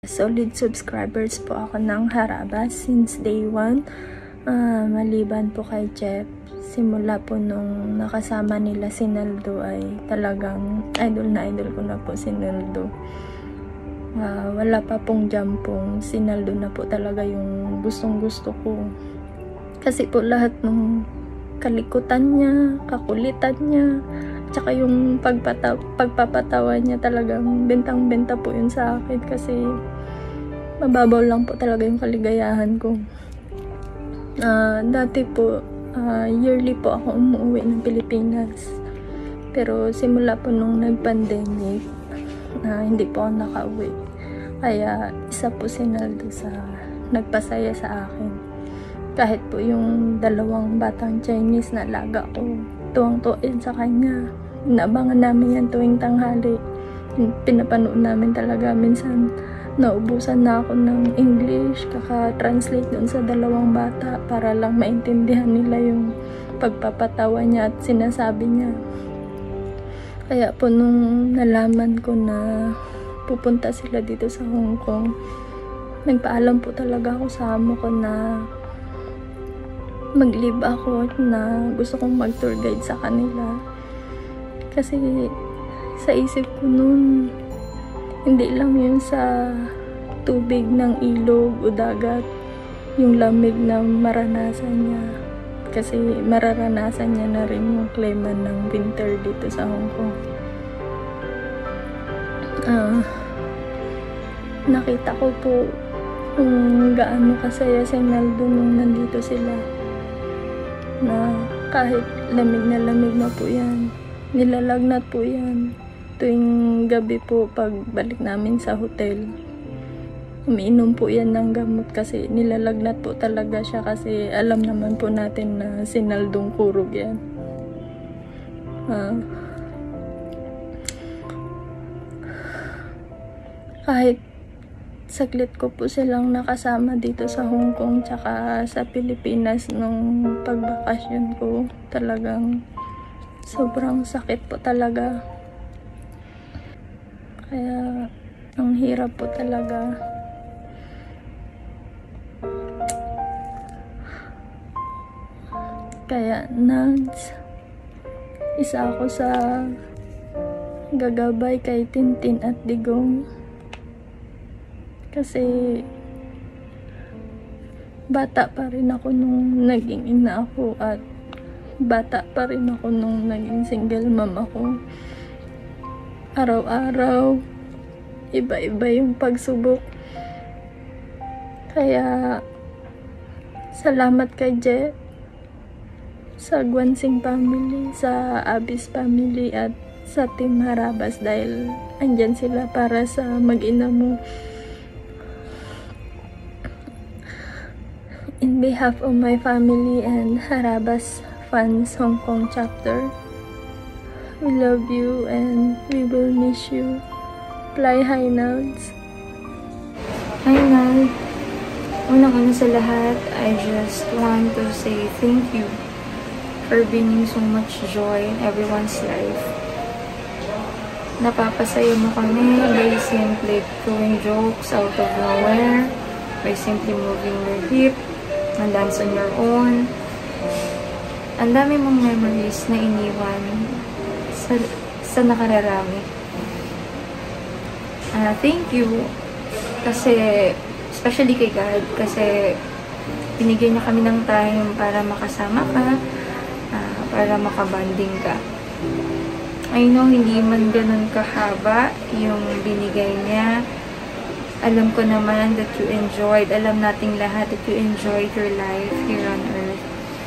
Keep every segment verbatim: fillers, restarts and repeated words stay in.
Solid subscribers po ako ng Harabas since day one. Uh, maliban po kay Jeff, simula po nung nakasama nila si Naldo ay talagang idol na idol ko na po si Naldo. Uh, wala pa pong jampong, si Naldo na po talaga yung gustong gusto ko. Kasi po lahat ng kalikutan niya, kakulitan niya, tsaka yung pagpata pagpapatawa niya talagang bentang-benta po yun sa akin kasi mababaw lang po talaga yung kaligayahan ko. Uh, dati po, uh, yearly po ako umuwi ng Pilipinas. Pero simula po nung nag-pandemic, uh, hindi po ako nakauwi. Kaya isa po si Naldo sa nagpasaya sa akin. Kahit po yung dalawang batang Chinese na alaga ko, tuwang-tuwin sa kanya. Naabangan namin yan tuwing tanghali. Pinapanood namin talaga. Minsan, naubusan na ako ng English, kaka-translate doon sa dalawang bata para lang maintindihan nila yung pagpapatawa niya at sinasabi niya. Kaya po nung nalaman ko na pupunta sila dito sa Hong Kong, nagpaalam po talaga ako sa amo ko na mag-leave ako na gusto kong mag-tour guide sa kanila. Kasi sa isip ko nun, hindi lang yun sa tubig ng ilog o dagat, yung lamig na maranasan niya. Kasi mararanasan niya na rin yung klima ng winter dito sa Hong Kong. Uh, nakita ko po kung gaano kasaya si Naldo nung nandito sila. Na kahit lamig na lamig na po yan, nilalagnat po yan. Tuwing gabi po pagbalik namin sa hotel, umiinom po yan ng gamot kasi nilalagnat po talaga siya kasi alam naman po natin na sinaldong kurog yan. Uh, kahit saglit ko po silang nakasama dito sa Hong Kong tsaka sa Pilipinas nung pagbakasyon ko, talagang sobrang sakit po talaga. Kaya ang hirap po talaga. Kaya Nads, isa ako sa gagabay kay Tintin at Digong. Kasi bata pa rin ako nung naging ina ako at bata pa rin ako nung naging single mom ako. Araw-araw, iba-iba yung pagsubok. Kaya salamat kay Jeff, sa Guansing family, sa Abis family at sa Team Harabas dahil andyan sila para sa mag-ina mo. In behalf of my family and Harabas Fans Hong Kong chapter, we love you and we will miss you. Fly high, Nads. Hi, Nad. Una-una sa lahat, I just want to say thank you for bringing so much joy in everyone's life. Napapasaya mo kami by simply throwing jokes out of nowhere, by simply moving your hip, and dance on your own. Ang dami mong memories na iniwan sa, sa nakararami. Uh, thank you kasi, especially kay God, kasi binigyan niya kami ng time para makasama ka, uh, para makabanding ka. I know hindi man ganun kahaba yung binigay niya. Alam ko naman that you enjoyed, alam nating lahat that you enjoyed your life here on earth.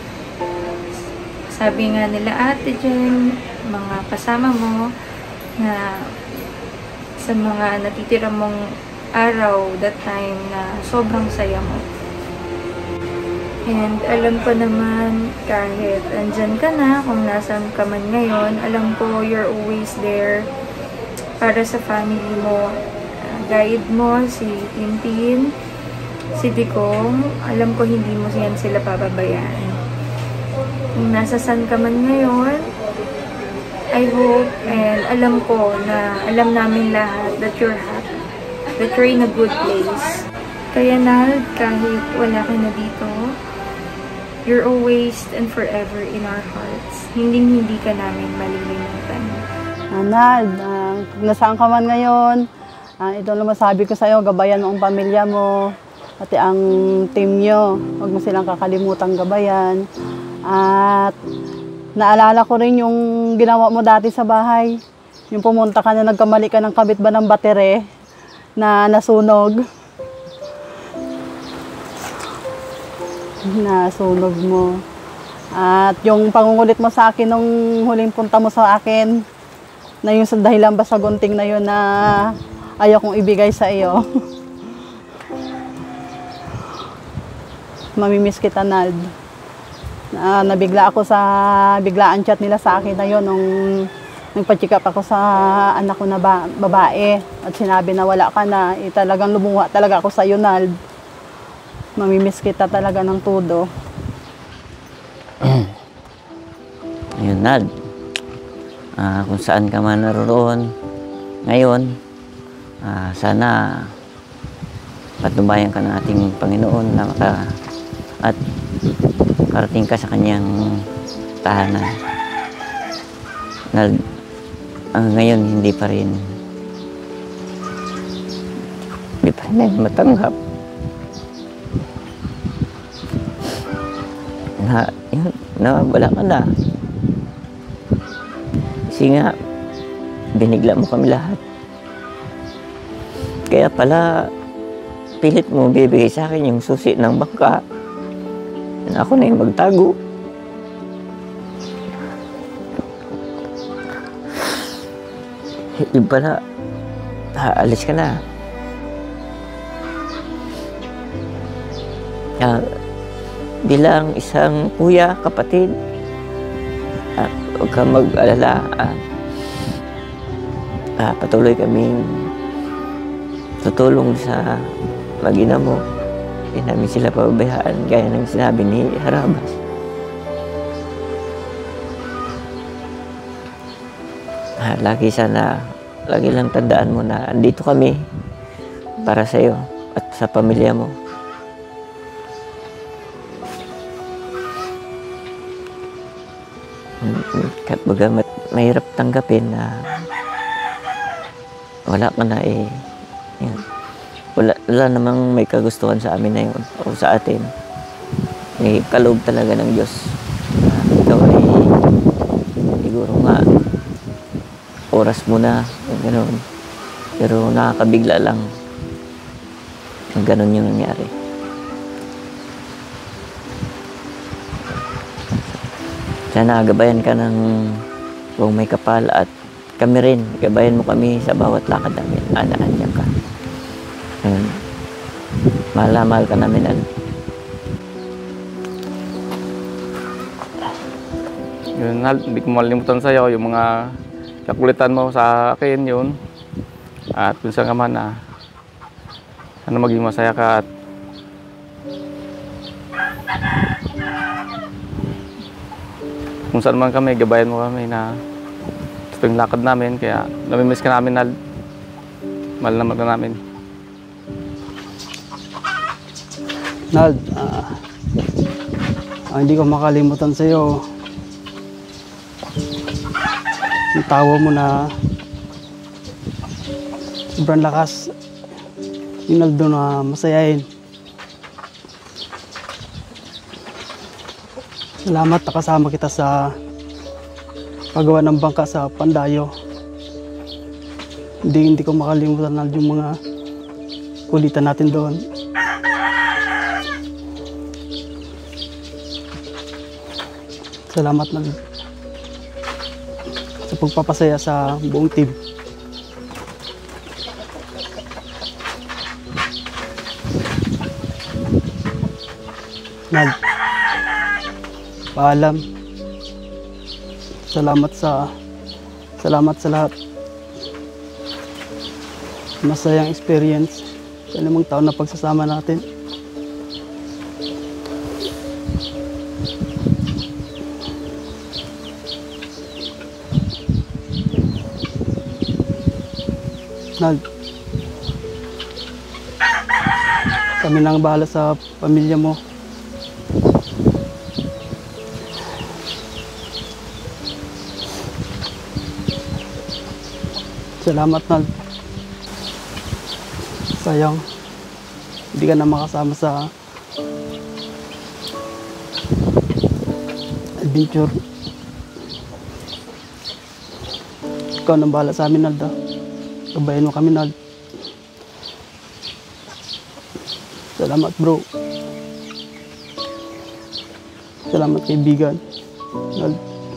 Sabi nga nila, Ate Jen, mga kasama mo na sa mga natitira mong araw that time na sobrang saya mo. And alam ko naman kahit andyan ka na, kung nasan ka man ngayon, alam ko you're always there para sa family mo. Guide mo si Tintin, si Digong, alam ko hindi mo yan sila pababayaan. Kung nasa san ka man ngayon, I hope and alam ko na alam namin lahat that you're happy. that you're in a good place. Kaya Nald, kahit wala ka na dito, you're always and forever in our hearts. Hindi hindi ka namin malilimutan. Nald, uh, kung nasaan ka man ngayon, uh, ito lang masabi ko sa'yo, gabayan mo ang pamilya mo, pati ang team nyo. Huwag mo silang kakalimutan gabayan. At naalala ko rin yung ginawa mo dati sa bahay. Yung pumunta ka na nagkamali ka ng kabit ba ng batere na nasunog. Nasunog mo. At yung pangungulit mo sa akin nung huling punta mo sa akin, na yung sa dahilan ba sa gunting na yun na ayaw kong ibigay sa iyo. Mamimiss kita, Nald. Uh, nabigla ako sa biglaan chat nila sa akin na yun nung nagpa-check up ako sa anak ko na ba, babae at sinabi na wala ka na. Eh, talagang lumuha talaga ako sa iyo, Nald. Mamimiss kita talaga ng todo. Ayun, Nald. Uh, kung saan ka man naroon ngayon, uh, sana patnubayan ka ng ating Panginoon na maka, at karating ka sa kanyang tahanan. Na, uh, ngayon hindi pa rin hindi pa rin matanggap na yun, na wala ka na. Kasi nga, binigla mo kami lahat. Kaya pala, pilit mo bibigay sa akin yung susi ng bangka. Na ako na yung magtago. Yung pala, aalis ka na. Uh, bilang isang kuya, kapatid, uh, huwag kang mag-alala. Uh, uh, patuloy kaming tutulong sa mag-ina mo. Hindi namin sila pababayaan, gaya ng sinabi ni Harabas. Ah, lagi sana, lagi lang tandaan mo na andito kami para sa iyo at sa pamilya mo. Bagamat mahirap tanggapin na wala ka na eh. Yan. Wala, wala namang may kagustuhan sa amin na yun o sa atin. May kaloob talaga ng Diyos. Uh, ikaw ay siguro nga oras mo na gano'n. Pero nakakabigla lang ang gano'n yung nangyari. Sana gabayan ka ng kung may kapal at kami rin, gabayan mo kami sa bawat lakad namin. Ana-anya ka. Ayun. Mahal na mahal ka namin. Ano? Yun, hindi ko malimutan sa'yo yung mga kakulitan mo sa akin yun. At kung saan ka man na sana maging masaya ka at kung saan man kami, gabayan mo kami na ito yung lakad namin. Kaya namimiss ka namin, Nald. Mahal naman ka namin. Nald, uh, uh, hindi ko makalimutan sa iyo yung tawa mo na sobrang lakas yung Naldo na masayahin. Salamat na kasama kita sa paggawa ng bangka sa Pandayo. Hindi, hindi ko makalimutan na yung mga kulitan natin doon. Salamat na sa pagpapasaya sa buong team. Nal, paalam. Salamat sa salamat sa lahat. Masayang experience sa limang taon na pagsasama natin. Nal, Kami nang bahala sa pamilya mo. Salamat, Nal. Sayang, hindi ka na makasama sa adventure. Ikaw nang bahala sa amin, Nalda. Gabayan mo kami, Nald. Salamat, bro. Salamat, kaibigan. Nald.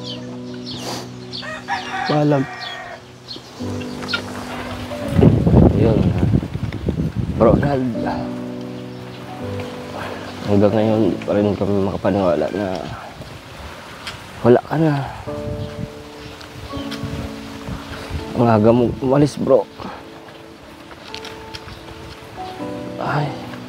Paalam. Yun. Bro, Nald. Hanggang ngayon pa rin kami makapaniwala na wala ka na. Ang aga mo umalis, bro. Ay.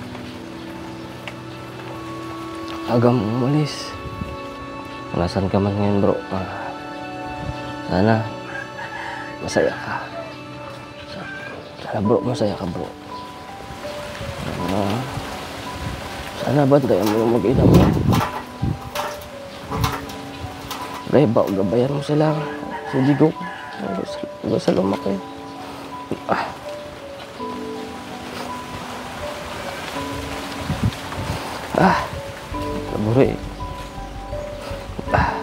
Aga mo umalis. Nasaan ka man ngayon, bro? Ah, sana masaya ka. Sana, bro, masaya ka, bro. Ah, sana bantayan mo yung mag-ina mo. Reba, gabayan mo sila. Si Digo. Diba sa lumaki? Ah. Ah. Laburi. Ah.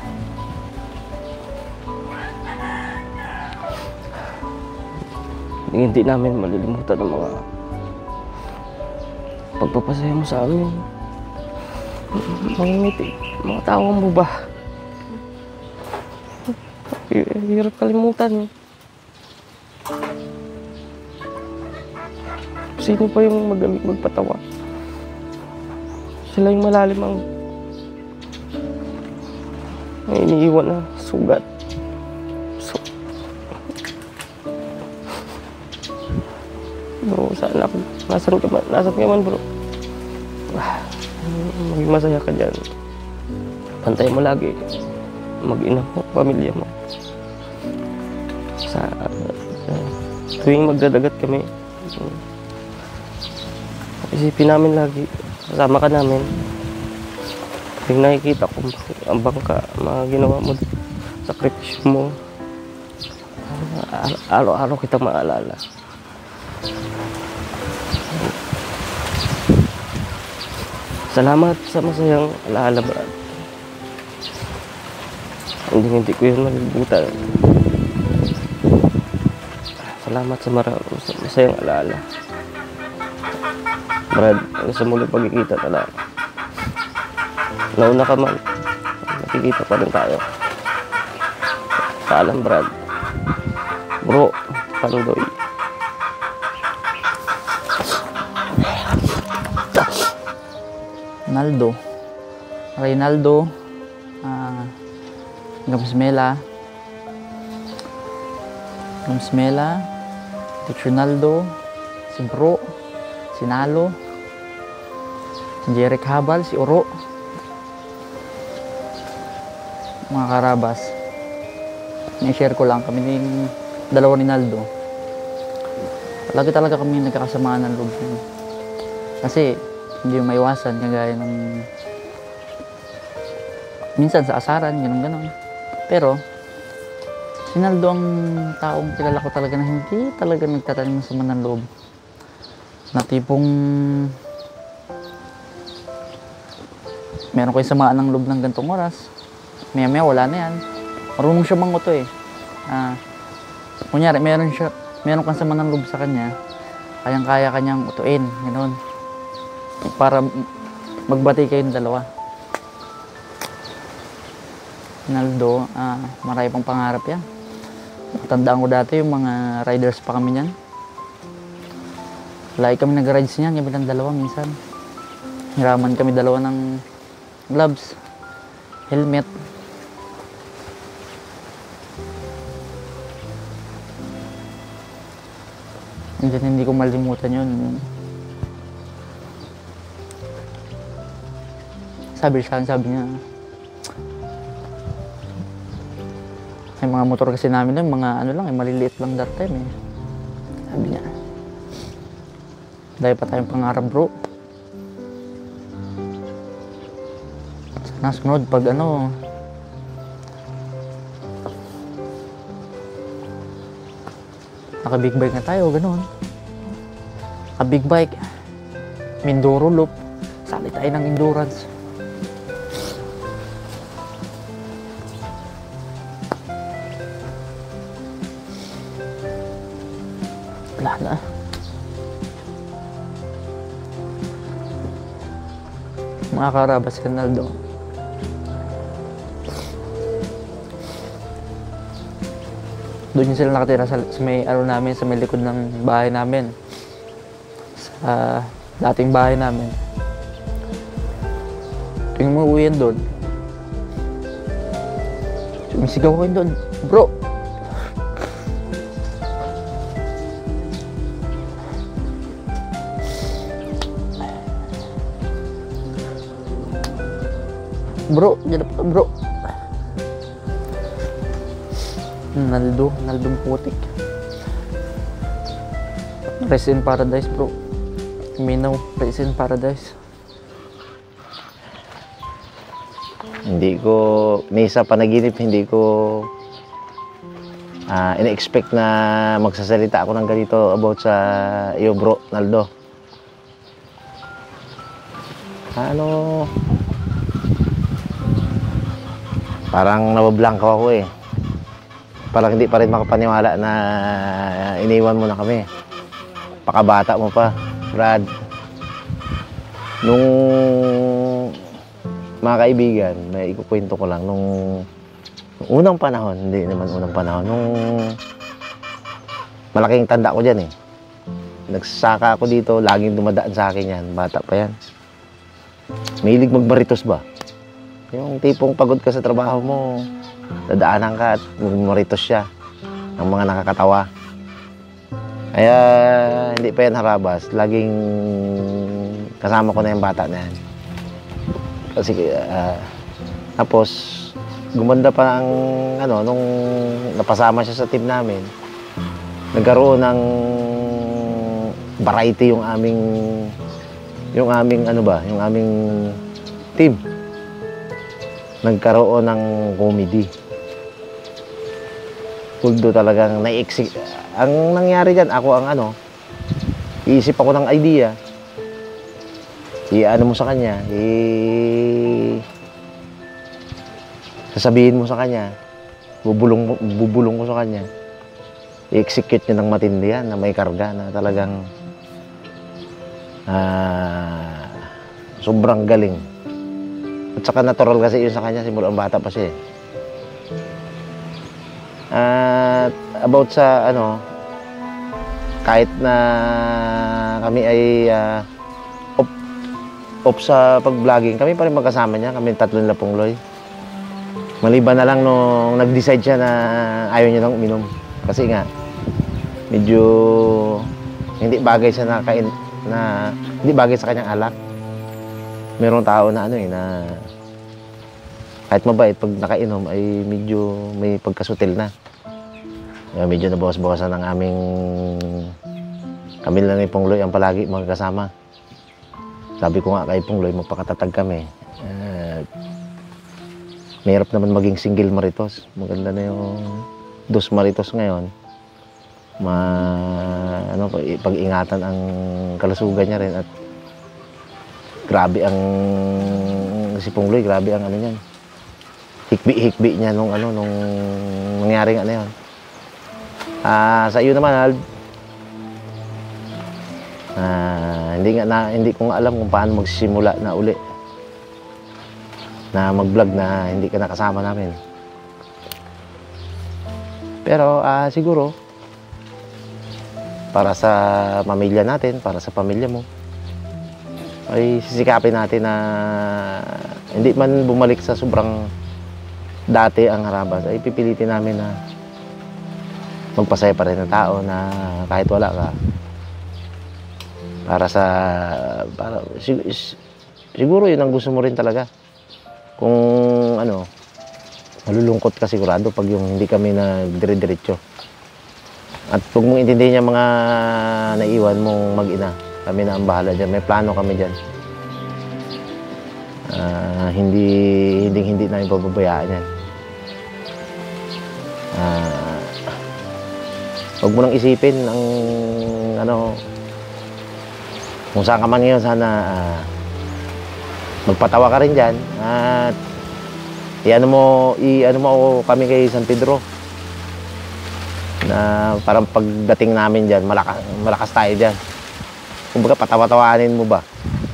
Hindi namin malilimutan ang mga pagpapasaya mo sa amin. Mga ngiti, mga tawang mo ba? Hirap kalimutan. Sino pa yung magaling magpatawa? Sila yung malalim ang may iniiwan na sugat. So, bro, saan ako? Nasaan ka man? Nasaan ka man, bro? Ah, maging masaya ka dyan. Pantay mo lagi. Mag-ina mo, pamilya mo. Sa, sa tuwing magdadagat kami, isipin namin lagi, kasama ka namin. Tuwing nakikita ko ang bangka, mga ginawa mo, sakripisyo mo, araw-araw kitang maalala. Salamat sa masayang alaala, Brad. Hindi hindi ko yun malilimutan. Salamat sa maraming masayang alaala. Brad, sa muling pagkikita talaga. Nauna ka man, nakikita pa rin tayo. Paalam, Brad. Bro, Pandoy. Naldo. Reynaldo. Ah... Uh, Gamsmela, Gamsmela, Ronaldo, si Bro, si Nalo, si Jeric Habal, si Oro, mga karabas. I-share ko lang kami ng dalawa ni Naldo. Lagi talaga kami nagkakasamaan ng loob. Kasi hindi yung maiwasan kagaya ng minsan sa asaran, gano'n-gano'n. Pero, si Naldo ang taong kilala ko talaga na hindi talaga nagtatanim ng sama ng loob. Na tipong meron ko yung samaan ng loob ng gantong oras. Maya-maya, wala na yan. Marunong siya manguto eh. Ah, kunyari, meron, siya, meron kang sama ng loob sa kanya, kayang-kaya kanyang utuin. Gano'n. Para magbati kayong dalawa. Naldo, ah, marami pang pangarap yan. Tandaan ko dati yung mga riders pa kami niyan. Lagi kami nag-rides niyan, kami lang dalawa minsan. Hiraman kami dalawa ng gloves, helmet. Hindi, hindi ko malimutan yun. Sabi siya, sabi niya, yung mga motor kasi namin doon, mga ano lang, eh, maliliit lang that time eh. Sabi niya, dahil pa tayong pangarap, bro. Nasunod pag ano, naka big bike na tayo, ganun. Naka big bike, Mindoro Loop, sali tayo ng endurance. Wala na. Mga Karabas Kanal doon. Doon yung sila nakatira sa, sa may ano namin, sa may likod ng bahay namin. Sa dating bahay namin. Tuwing mo uwi yan doon, sumisigaw ko yun doon, bro! Bro, dyan na po, bro. Naldo, Naldong putik. Rest in paradise, bro. Minaw, rest in paradise. Hindi ko, may isa panaginip, hindi ko uh, ina-expect na magsasalita ako ng ganito about sa iyo, bro, Naldo. Ano, parang nabablangko ako eh. Parang hindi pa rin makapaniwala na iniwan mo na kami. Pakabata mo pa, Brad. Nung mga kaibigan, may ikukwento ko lang, nung, nung unang panahon, hindi naman unang panahon, nung malaking tanda ko dyan eh. Nagsaka ako dito, laging dumadaan sa akin yan, bata pa yan. Mahilig magmaritos ba? Yung tipong pagod ka sa trabaho mo, dadaanan ka at magmaritos siya ng mga nakakatawa. Kaya hindi pa yan harabas, laging kasama ko na yung bata na yan. Kasi uh, tapos gumanda pa ang ano nung napasama siya sa team namin. Nagkaroon ng variety yung aming yung aming ano ba, yung aming team. Nagkaroon ng comedy. Tuldo talagang na-exec. Ang nangyari diyan, ako ang ano, iisip ako ng idea. I-ano mo sa kanya, i sasabihin mo sa kanya, bubulong bubulong ko sa kanya. I-execute niya ng matindi yan, na may karga na talagang ah, sobrang galing. At saka natural kasi yun sa kanya, simula ang bata pa siya eh. At about sa ano, kahit na kami ay uh, off, off sa pag-vlogging, kami pa rin magkasama niya, kami tatlo nila Pungloy. Maliban na lang nung nag-decide siya na ayaw niya nang uminom. Kasi nga, medyo hindi bagay siya na kain, na hindi bagay sa kanyang alak. Merong tao na ano eh, na kahit mabait, pag nakainom ay medyo may pagkasutil na. Uh, medyo nabawas-bawasan ng aming kami lang ni Pungloy ang palagi magkasama. Sabi ko nga kay Pungloy, magpakatatag kami. Uh, mahirap naman maging single maritos. Maganda na yung dos maritos ngayon. Ma, ano, pag-ingatan ang kalusugan niya rin at grabe ang si Pungloy, grabe ang ano niyan. Hikbi-hikbi niya nung ano nung nangyari ano yun. Ah, sa iyo naman, Alb. Ah, hindi nga na hindi ko nga alam kung paano magsisimula na uli na mag-vlog na hindi ka nakasama namin. Pero ah, siguro para sa pamilya natin, para sa pamilya mo, ay sisikapin natin na hindi man bumalik sa sobrang dati ang Harabas, ay pipilitin namin na magpasaya pa rin ng tao na kahit wala ka. Para sa, para, sig siguro yun ang gusto mo rin talaga. Kung ano, malulungkot ka sigurado pag yung hindi kami nagdire-diretso. At huwag mong intindihin yung mga naiwan mong mag-ina. Kami na ang bahala dyan. May plano kami dyan. Uh, hindi, hindi, hindi namin pababayaan yan. Uh, huwag mo nang isipin ang ano, kung saan ka man ngayon, sana uh, magpatawa ka rin dyan at i-ano mo, i-ano mo kami kay San Pedro na parang pagdating namin dyan, malakas, malakas tayo dyan. Kumbaga patawa-tawanin mo ba?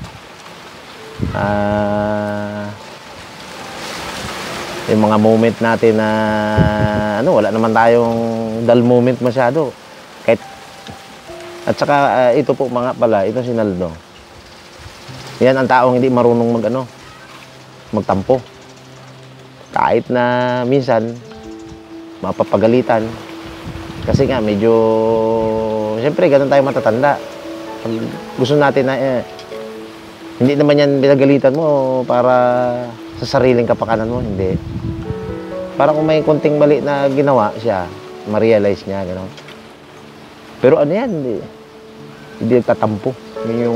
Uh, yung mga moment natin na ano, wala naman tayong dull moment masyado. Kahit, at saka uh, ito po mga pala, ito si Naldo. Yan ang taong hindi marunong mag ano, magtampo. Kahit na minsan mapapagalitan. Kasi nga medyo, siyempre ganun tayo matatanda. Gusto natin na eh, hindi naman yan pinagalitan mo para sa sariling kapakanan mo, hindi. Para kung may konting mali na ginawa siya, ma-realize niya, gano'n. Pero ano yan, hindi, hindi nagtatampo. Yun yung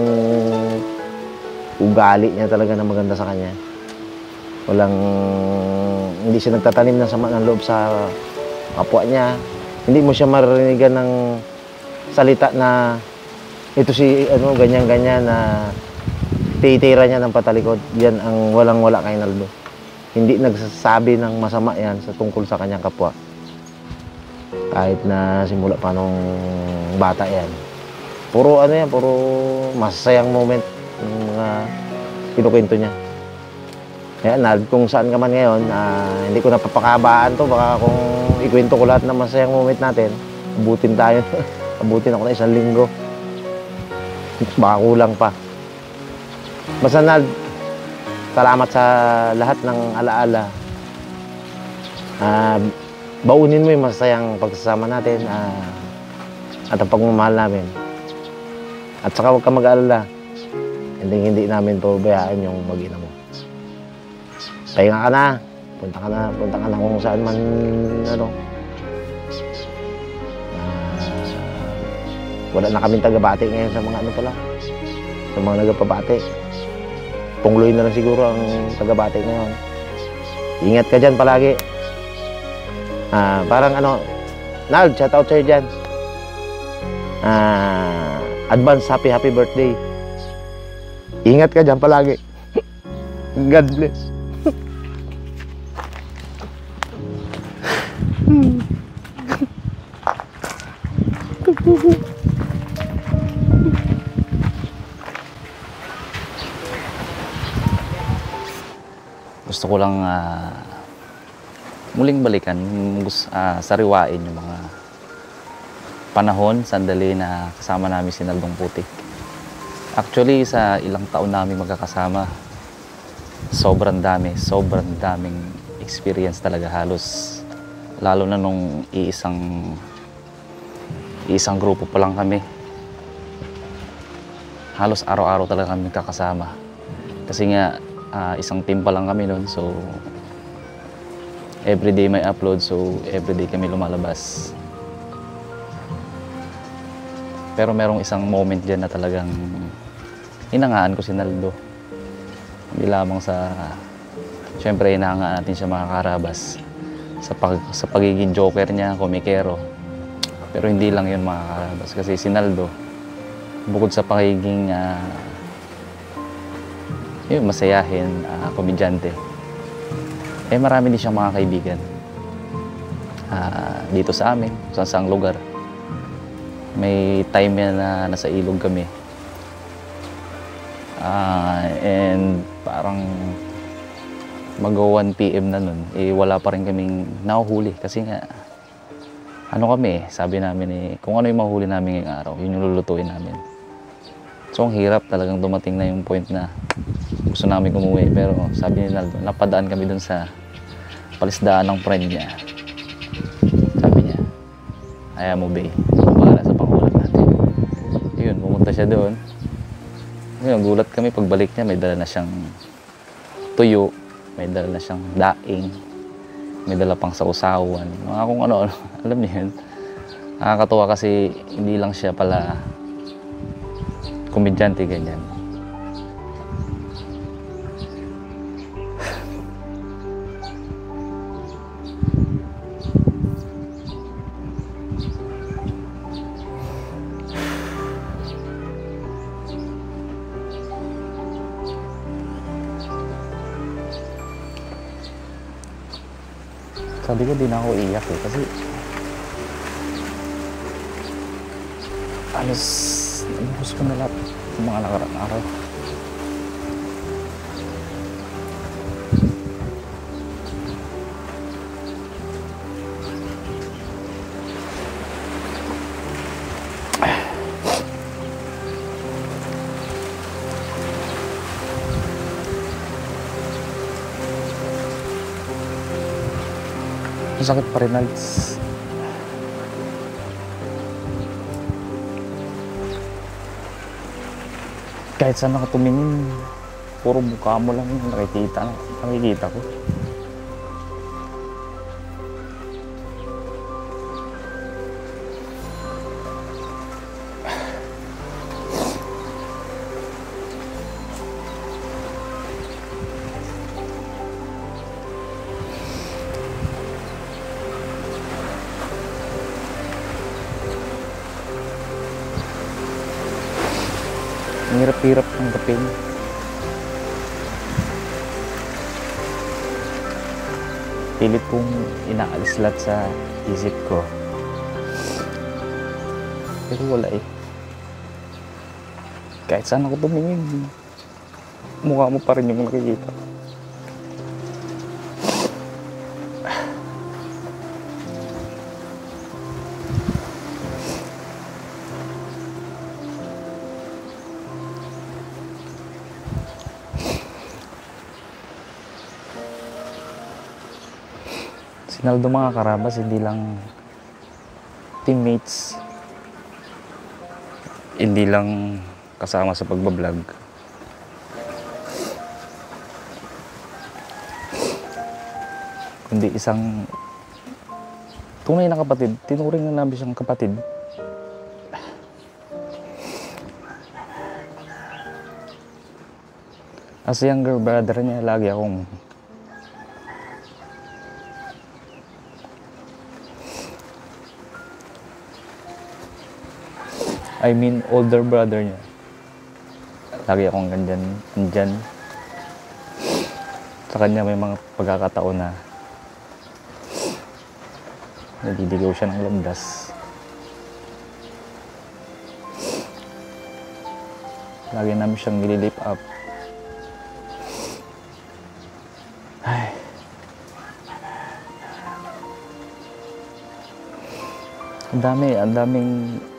ugali niya talaga na maganda sa kanya. Walang, hindi siya nagtatanim ng sama ng loob sa kapwa niya. Hindi mo siya marinigan ng salita na ito si ano ganyan-ganyan na titira niya ng patalikod. Yan ang walang-wala kay Naldo. Hindi nagsasabi ng masama yan sa tungkol sa kanyang kapwa. Kahit na simula pa nung bata yan. Puro ano yan, puro masasayang moment ng mga kinukwento niya. Kaya Nald, kung saan ka man ngayon, uh, hindi ko napapakabaan to. Baka kung ikwento ko lahat ng masayang moment natin, abutin tayo. Abutin ako na isang linggo. Baka kulang pa. Basta Nald, salamat sa lahat ng alaala. Uh, baunin mo yung masayang pagsasama natin uh, at ang pagmamahal namin. At saka huwag ka mag-aalala. Hindi, hindi namin pabayaan yung mag-ina mo. Pahinga ka na. Punta ka na. Punta ka na kung saan man, ano. Uh, wala na kaming taga-bati ngayon sa mga ano pala. Sa mga nagpabati. Pungloy na lang siguro ang taga-bati ngayon. Ingat ka dyan palagi. Uh, parang ano, Nald, shout out sa'yo dyan. Uh, advance happy happy birthday. Ingat ka dyan palagi. God bless. Gusto ko lang uh, muling balikan, uh, sariwain yung mga panahon, sandali na kasama namin si Naldong Putik. Actually, sa ilang taon namin magkakasama, sobrang dami, sobrang daming experience talaga halos. Lalo na nung iisang, iisang grupo pa lang kami. Halos araw-araw talaga kami kakasama. Kasi nga, uh, isang team pa lang kami noon, so everyday may upload, so everyday kami lumalabas. Pero merong isang moment dyan na talagang hinangaan ko si Naldo. Hindi lamang sa, syempre hinahangaan natin siya mga karabas. Sa, pag, sa pagiging joker niya, komikero. Pero hindi lang yun mga karabas. Kasi si Naldo, bukod sa pagiging uh, yun, masayahin, uh, komedyante, eh marami din siyang mga kaibigan. Uh, dito sa amin, sa saang lugar. May time yan na nasa ilog kami. Uh, and parang mag one p m na nun, eh wala pa rin kaming nahuhuli. Kasi nga, ano kami, sabi namin eh, kung ano yung mahuli namin ngayong araw, yun yung lulutuin namin. So ang hirap talagang dumating na yung point na gusto namin umuwi. Pero sabi ni Naldo, napadaan kami dun sa palisdaan ng friend niya. Sabi niya, ayaw mo be, para sa pangulat natin. Yun, pumunta siya doon. Ngayon, gulat kami, pagbalik niya, may dala na siyang tuyo, may dala na siyang daing, may dala pang sausawan, mga kung ano-ano. Alam niyo yun, nakakatuwa kasi hindi lang siya pala komedyante, ganyan. Sabi ko, di na ako iiyak eh. Kasi, alas, nabuhos ko na lahat ng mga nakaraang araw. Sakit pa rin, Alds. Kahit saan ako tumingin, puro mukha mo lang yung nakikita, nakikita ko. Ang hirap-hirap ng kapin. Pilit kong inaalis lahat sa isip ko. Pero wala eh. Kahit saan ako tumingin, mukha mo pa rin yung nakikita. Sinaldo mga karabas, hindi lang teammates, hindi lang kasama sa pagbablog. Kundi isang tunay na kapatid, tinuring na namin siyang kapatid. As a younger brother niya, lagi akong I mean, older brother niya. Lagi akong andyan, andyan. Sa kanya may mga pagkakataon na nagdidigaw siya ng landas. Lagi namin siyang nililip up. Ay. Ang dami, ang daming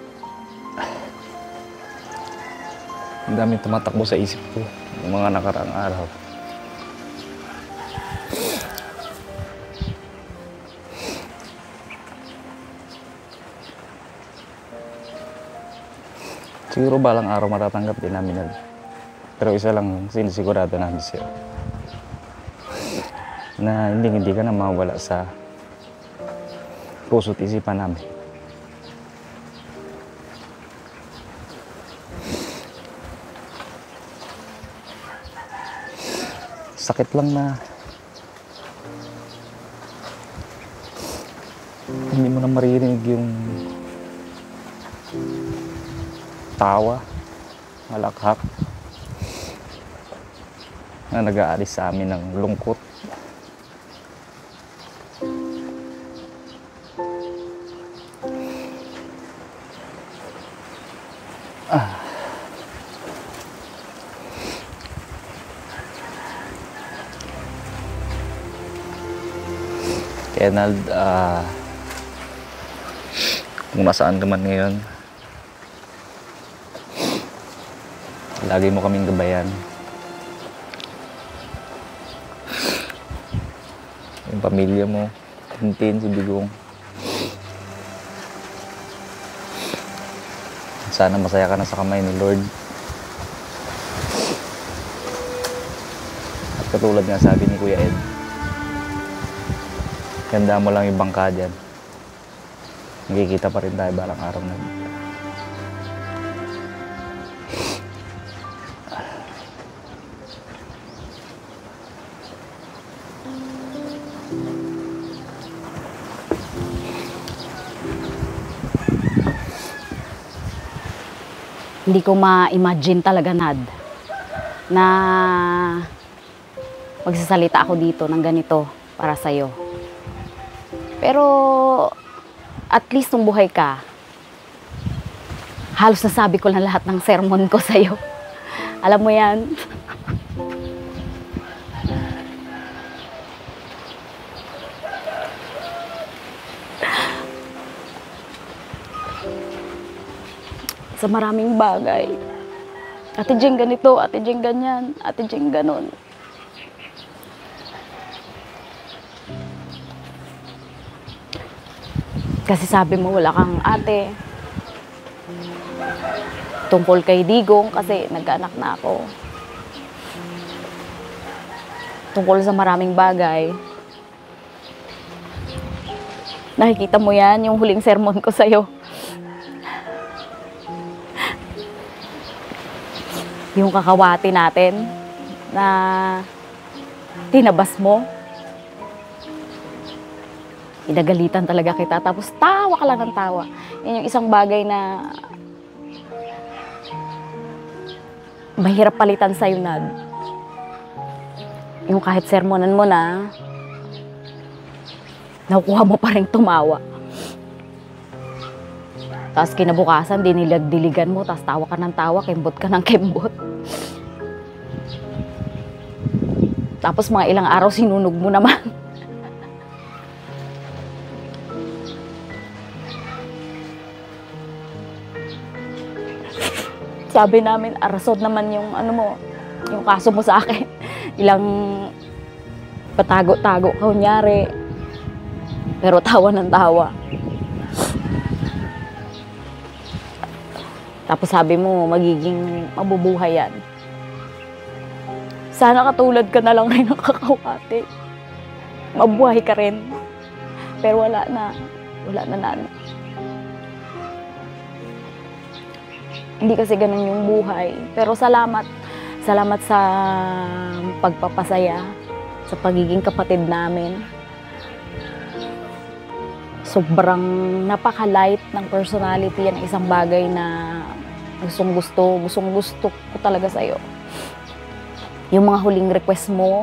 Ang daming tumatakbo sa isip ko ng mga nakaraang araw. Siguro balang araw matatanggap din namin. Pero isa lang sinisigurado namin siya. Na hindi hindi ka na mawala sa puso't isipan namin. Sakit lang na hindi mo na maririnig yung tawa, malakhak na nag-aalis sa amin ng lungkot. Ah. Kenald, uh, kung nasaan ka man ngayon, lagi mo kaming gabayan. Yung pamilya mo, Tintin, si Bigong. Sana masaya ka na sa kamay ni Lord. At katulad nga sabi ni Kuya Ed, ganda mo lang yung bangka dyan. Magkikita pa rin tayo balang araw na. Hindi ko ma-imagine talaga, Nad, na magsasalita ako dito ng ganito para sa'yo. Pero, at least nung buhay ka, halos nasabi ko na lahat ng sermon ko sa'yo. Alam mo yan? Sa maraming bagay. Ate Jeng ganito, Ate Jeng ganyan, Ate Jeng ganon. Kasi sabi mo wala kang ate. Tungkol kay Digong kasi nagkaanak na ako. Tungkol sa maraming bagay. Nakikita mo yan, yung huling sermon ko sa'yo. Yung kakawati natin na tinabas mo. Inagalitan talaga kita. Tapos tawa ka lang ng tawa. Yan yung isang bagay na mahirap palitan sa'yo, Nad. Yung kahit sermonan mo na, nakukuha mo pa rin tumawa. Tapos kinabukasan, dinilag-diligan mo, tapos tawa ka ng tawa, kembot ka ng kembot. Tapos mga ilang araw, sinunog mo naman. Sabi namin, arasod naman yung ano mo, yung kaso mo sa akin. Ilang patago-tago ka, kunyari. Pero tawa ng tawa. Tapos sabi mo, magiging mabubuhay yan. Sana katulad ka na lang rin ng kakawate. Mabuhay ka rin. Pero wala na. Wala na na. Hindi kasi ganun yung buhay. Pero salamat. Salamat sa pagpapasaya. Sa pagiging kapatid namin. Sobrang napaka-light ng personality yan. Isang bagay na gustong gusto. Gustong gusto ko talaga sa'yo. Yung mga huling request mo,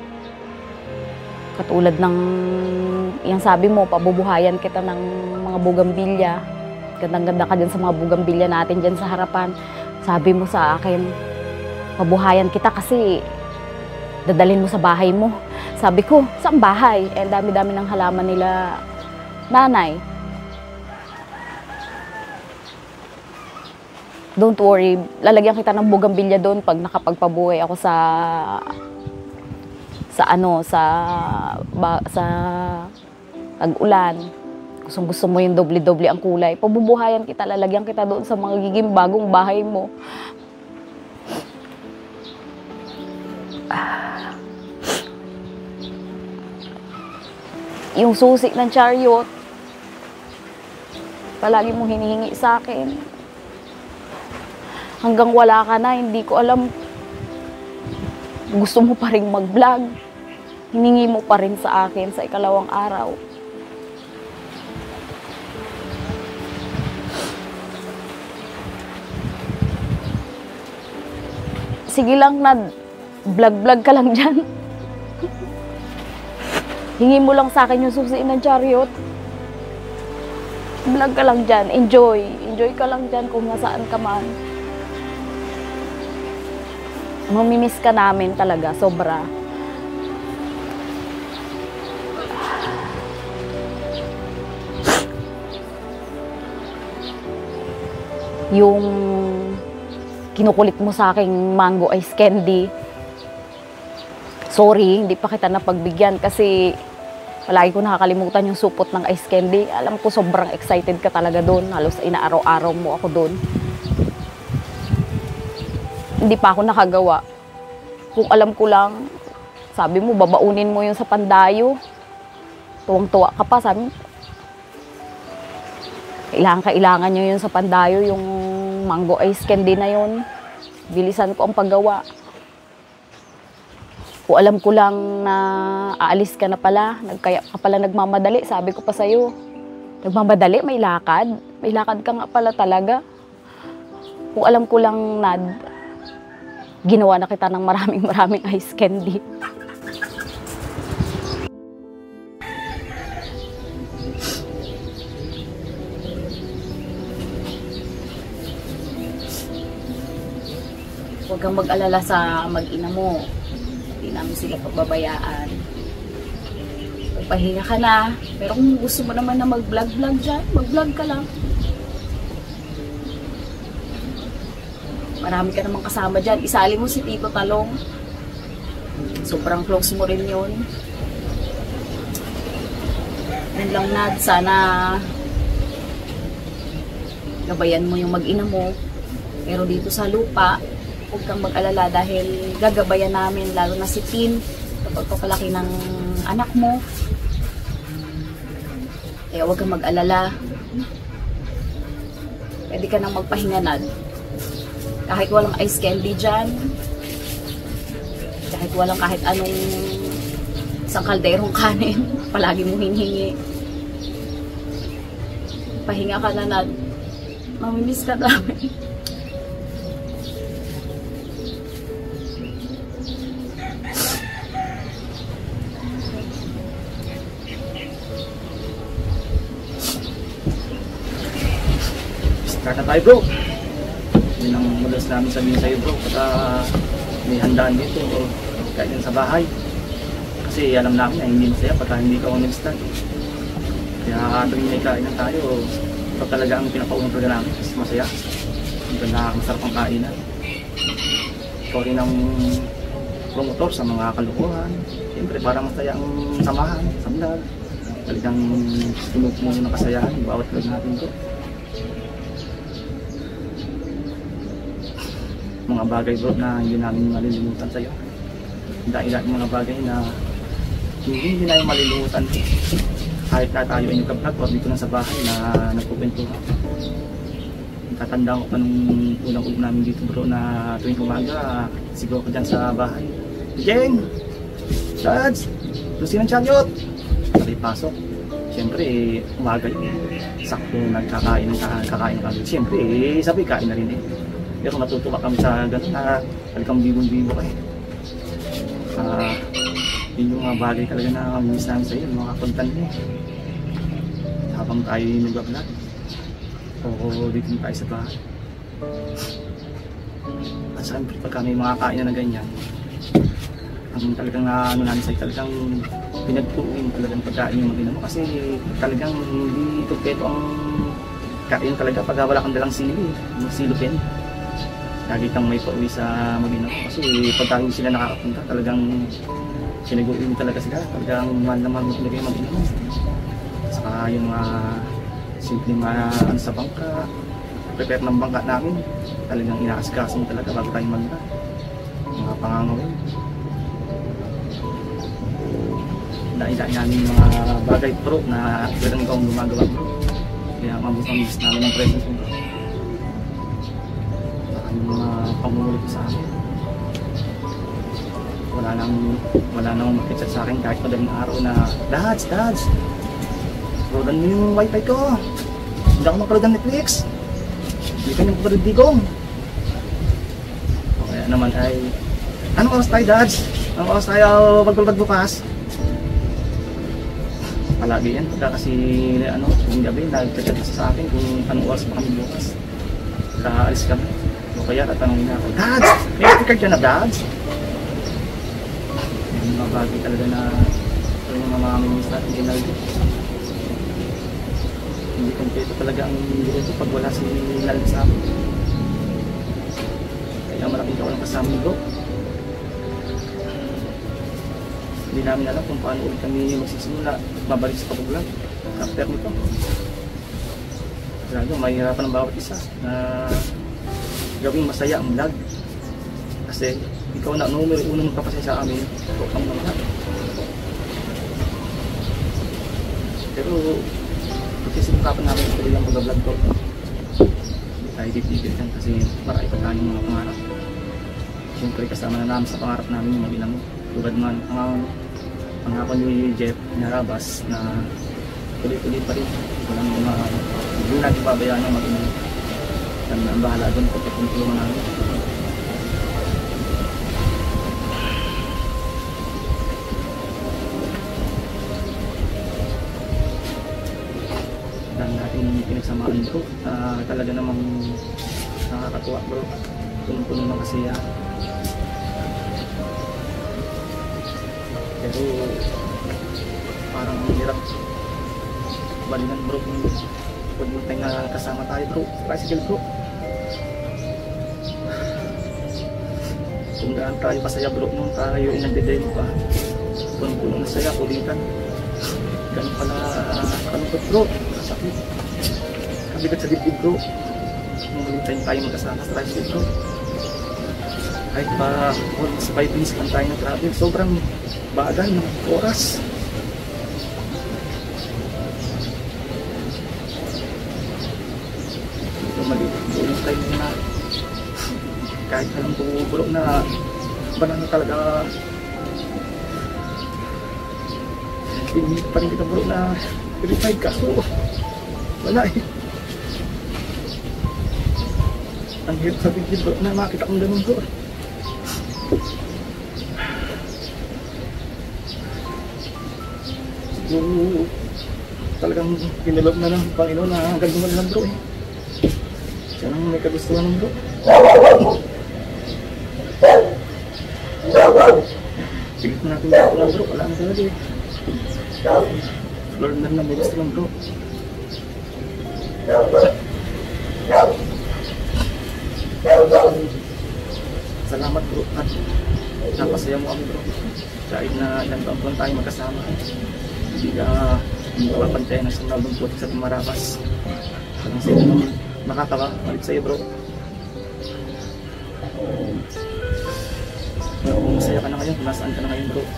katulad ng, yung sabi mo, pabubuhayan kita ng mga bugambilya. Gandang-ganda ka dyan sa mga bugambilya natin dyan sa harapan. Sabi mo sa akin, pabuhayan kita kasi dadalhin mo sa bahay mo. Sabi ko, saan bahay? Eh, dami-dami ng halaman nila, nanay. Don't worry, lalagyan kita ng bugambilya doon pag nakapagpabuhay ako sa sa ano, sa ba, sa tag-ulan. Gustong gusto mo yung doble-doble ang kulay. Pabubuhayan kita, lalagyan kita doon sa magiging bagong bahay mo. Yung susi ng chariot, palagi mong hinihingi sa akin. Hanggang wala ka na, hindi ko alam. Gusto mo pa rin mag-vlog. Hiningi mo pa rin sa akin sa ikalawang araw. Sige lang, Nad. Vlog-vlog ka lang dyan. Hingi mo lang sa akin yung susi ng chariot. Vlog ka lang dyan. Enjoy. Enjoy ka lang dyan kung nasaan ka man. Mamimiss ka namin talaga, sobra. Yung kinukulit mo sa aking mango ice candy, sorry, hindi pa kita napagbigyan kasi palagi ko nakakalimutan yung supot ng ice candy. Alam ko sobrang excited ka talaga doon. Halos inaaraw-araw mo ako doon. Hindi pa ako nakagawa. Kung alam ko lang, sabi mo, babaunin mo yung sa Pandayo. Tuwang-tuwa ka pa, sabi mo. Kailangan-kailangan nyo yun sa Pandayo, yung mango ice candy na yun. Bilisan ko ang paggawa. Kung alam ko lang na aalis ka na pala, kaya ka pala nagmamadali, sabi ko pa sa'yo. Nagmamadali, may lakad. May lakad ka nga pala talaga. Kung alam ko lang, Nad, ginawa na kita ng maraming maraming ice candy. huwag kang mag-alala sa mag-ina mo. Hindi namin sila pababayaan. Pagpahinga ka na. Pero kung gusto mo naman na mag-vlog-vlog dyan, mag-vlog ka lang. Marami ka namang kasama dyan. Isali mo si Tito Talong. Sobrang close mo rin yun. Yun lang, Nad. Sana gabayan mo yung mag-ina mo. Pero dito sa lupa, huwag kang mag-alala dahil gagabayan namin, lalo na si Tin, kapag papalaki ng anak mo. Kaya huwag kang mag-alala. Pwede ka nang magpahinga, Nad. Kahit walang ice candy dyan, kahit walang kahit anong isang kalderong kanin, palagi mo hinihingi. Pahinga ka na, Nad. Mamimiss ka namin. Start na tayo, bro. Yun ang madalas namin sabihin sa'yo, bro, pagka may handaan dito o kainin sa bahay. Kasi alam namin na hindi masaya pagka hindi ka nag-start. Kaya tuwing may kainan tayo, ito talaga ang pinapaunang talaga namin kasi masaya. Ito na masarap ang kainan. Ikaw rin ang promotor sa mga kalukuhan. Siyempre para masaya ang samahan sa vlog. Talagang tumutulong ng kasayahan bawat vlog natin, bro. Mga bagay, bro, na hindi namin malilimutan sa'yo. Dahil lahat mga bagay na hindi, hindi namin malilimutan. Kahit na tayo ay nagka-vlog o dito na sa bahay na nagpupwentuhan. Tatandaan ko pa nung unang-unang namin dito, bro, na tuwing umaga, sigaw ko dyan sa bahay. Jeng! Dads! Lucy ng Chariot! Sabi pasok. Siyempre, umaga yun. Sakto nagkakain ng kakain ng kagad. Siyempre, sabi kain na rin eh. Pero natutuwa kami sa gano'n na talagang bibong-bibo kayo. Uh, yun yung mga bagay talaga na miss namin sa iyo, mga content mo. Habang tayo nag-vlog o dito tayo sa bahay. At siyempre pagka may mga kain na ganyan, ang talagang na ano namin sa'yo, talagang pinagpuin talagang pagkain yung mag-ina mo. Kasi talagang hindi tukpeto ang kain talaga pag wala kang dalang sili, yung silupin. Lagi kang may pauwi sa mag-ina mo. Kasi pagka hindi sila nakakapunta, talagang sinaguin talaga sila. Talagang mahal na mahal talaga yung mag-ina mo. Saka yung mga uh, simpleng mga uh, ano sa bangka, prepare ng bangka namin, talagang inaasikaso mo talaga bago tayo mag-ina. Mga pangangawin. Dahil-dahil namin yung mga bagay pro na talagang ikaw ang gumagawa mo. Kaya mabutang-bis namin ang presence mo. Yung mga pangulit sa akin. Wala nang wala nang makichat sa akin kahit madaling araw na Dads, Dads! Rodan mo yung wifi ko! Hindi ako makaroon ng Netflix! Hindi ka nang makaroon digong! O kaya naman ay anong oras tayo, Dads? Anong oras tayo magpulpad bukas? Palagi yan pagka kasi ano, kung gabi nag-chat sa akin kung anong oras pa kami bukas. Kaalis kami. O kaya tatanungin na ako, Dads! May card ka na, Dads? Yung mga bagay talaga na yung mga mga minis natin ginagawa. Hindi kompleto talaga ang dito pag wala si Nal sa amin. Kaya malaking ka walang kasama ni Bro. Hindi namin alam kung paano ulit kami magsisimula mabalik sa pag-vlog after nito. Lalo, mahirapan ang bawat isa na gawing masaya ang vlog. Kasi ikaw na numero uno magpapasaya sa amin, ikaw kang mga. Pero pagkisimukapan namin ito lang pag-vlog ko. Hindi tayo dipigil yan kasi marami pa tayong mga pangarap. Siyempre kasama na namin sa pangarap namin yung mag-ina mo. Tulad man ang pangako ni Jeff Narabas na tuloy-tuloy pa rin. Walang mga hindi natin pabayaan ang mag-ina mo. Ang bahala doon pagkatulungan namin. Dan natin pinagsamaan bro. Uh, talaga namang nakakatuwa bro. Punong-puno ng kasiyahan. Pero parang hirap balingan bro kung pag mo tayo na kasama tayo bro, tricycle bro. Kung daan tayo pasaya bro nung tayo ay nagde-demo pa. Punong-punong na saya, kulitan. Ganun pala kalungkot bro, sakit. Kabigat sa dibdib bro. Nung ulit tayo tayo magkasama sa tricycle bro. Kahit pa almost five minutes lang tayo ng travel, sobrang bagal ng oras. Ito maliit, tulong tayo muna. Kahit alam ko bro na banana talaga. Pinili pa rin kita bro na verified kaso wala eh. Ang hirap sa video bro na makita kong ganun bro. Siguro talagang pinilog na ng Panginoon na gagawin lang bro eh. Siya nang may kagustuhan ng bro. Tigit na natin dito lang bro, wala na talaga eh. Lord na lang may gusto lang bro. Salamat bro at napasaya mo kami bro. Kahit na ilang taon tayo magkasama. Hindi ka mapapantayan na sa nalungkot sa tumarapas. Parang sila naman nakatawa, malit sa'yo bro. Pero kung masaya ka na ngayon, kung nasaan ka na ngayon bro.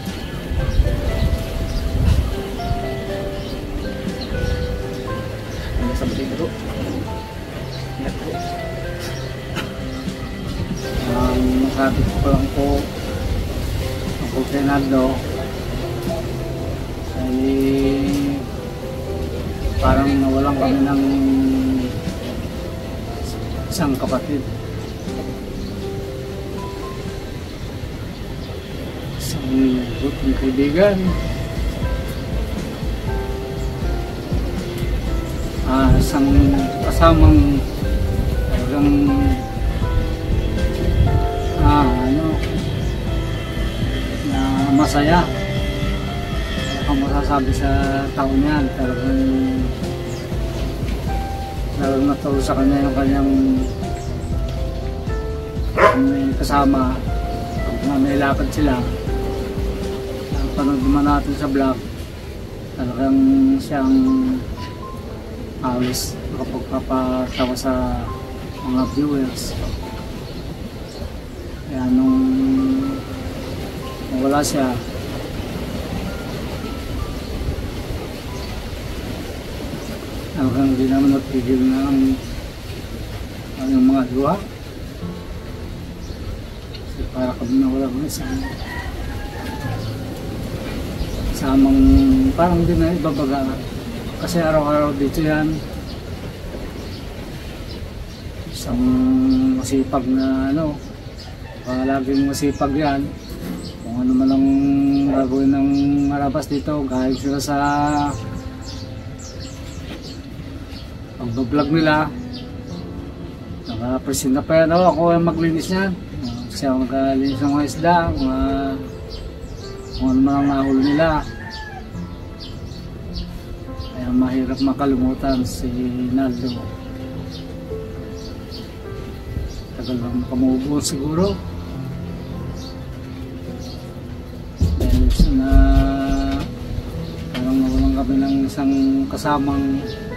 Hanggang sa bagay bro. Ingat bro. Ang um, masabi ko pa lang po ako Fernando ay parang nawalan kami ng isang kapatid, isang buting kaibigan, ah, isang kasamang talagang ah, ano na masaya. Ano kang masasabi sa taon yan, talagang talagang naturo sa kanya yung kanyang may kasama na may lakad sila. Panood naman natin sa vlog, talagang siyang halos nakapagpapatawa sa mga viewers. Kaya nung wala siya, talagang hindi naman napigil na ang, ang mga luha. Kasi para kami nawala ng isang samang parang din na ibabaga. Kasi araw-araw dito yan. Isang masipag na ano, Uh, laging masipag yan. Kung ano man ang gagawin ng marabas dito, kahit sila sa pag-vlog nila, naka-present na pa yan. Oh, ako ang maglinis yan. Uh, siya ang nag-alinis ng mga isda, mga kung ano man ang nahuli nila. Kaya mahirap makalimutan si Naldo. Tagal lang makamubo siguro. Na parang nawalan kami ng isang kasamang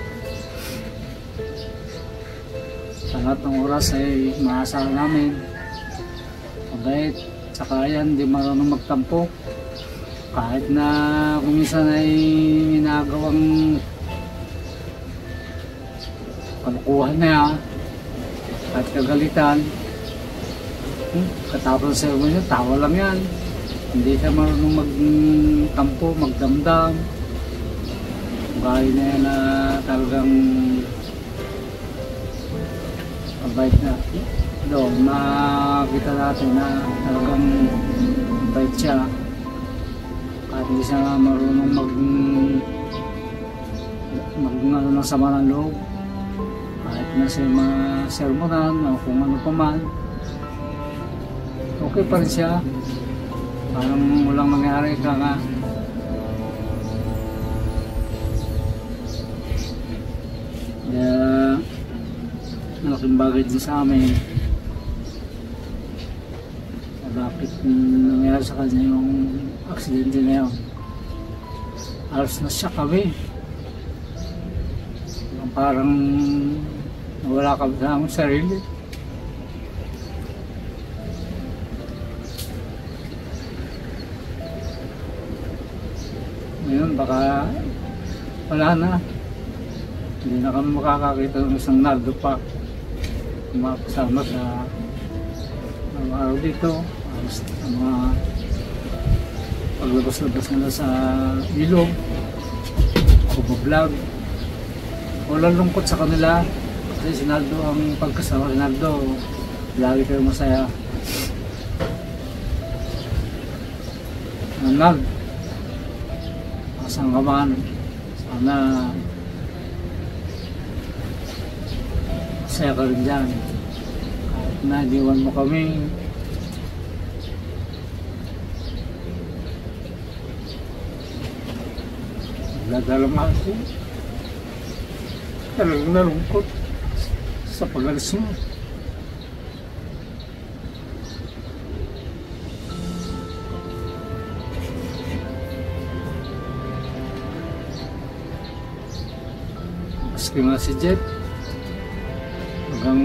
sa lahat ng oras ay maasahan namin. Mabait, saka yan, di marunong magtampo. Kahit na kung minsan ay ginagawang kalukuhan na yan, at kagalitan, hmm, katapos sa iyo, tawa lang yan. Hindi siya marunong magtampo, magdamdam. Bahay na yan na talagang mabait na. Doon, makita natin na talagang mabait siya. Kahit hindi siya marunong mag mag ano ng sama ng loob. Kahit na siya masermonan o kung ano pa man, okay pa rin siya. Parang walang nangyari ka nga. Kaya malaking bagay din sa amin. Bakit nangyari sa kanya yung aksidente na yun. Alas na siya kami. Parang wala kami sa aming sarili. Ngayon baka wala na. Hindi na kami makakakita ng isang Naldo pa. Makasama sa mga araw dito. Ang mga paglabas-labas nila sa ilog. Pag-vlog. Walang lungkot sa kanila. Kasi si Naldo ang pagkasama si Naldo. Lagi kayo masaya. Naldo. Asang ka man. Sana masaya ka rin dyan. Kahit na diwan mo kami. Nagdadalang ako. Talagang nalungkot sa pag-alis mo. Maski nga si Jet, hanggang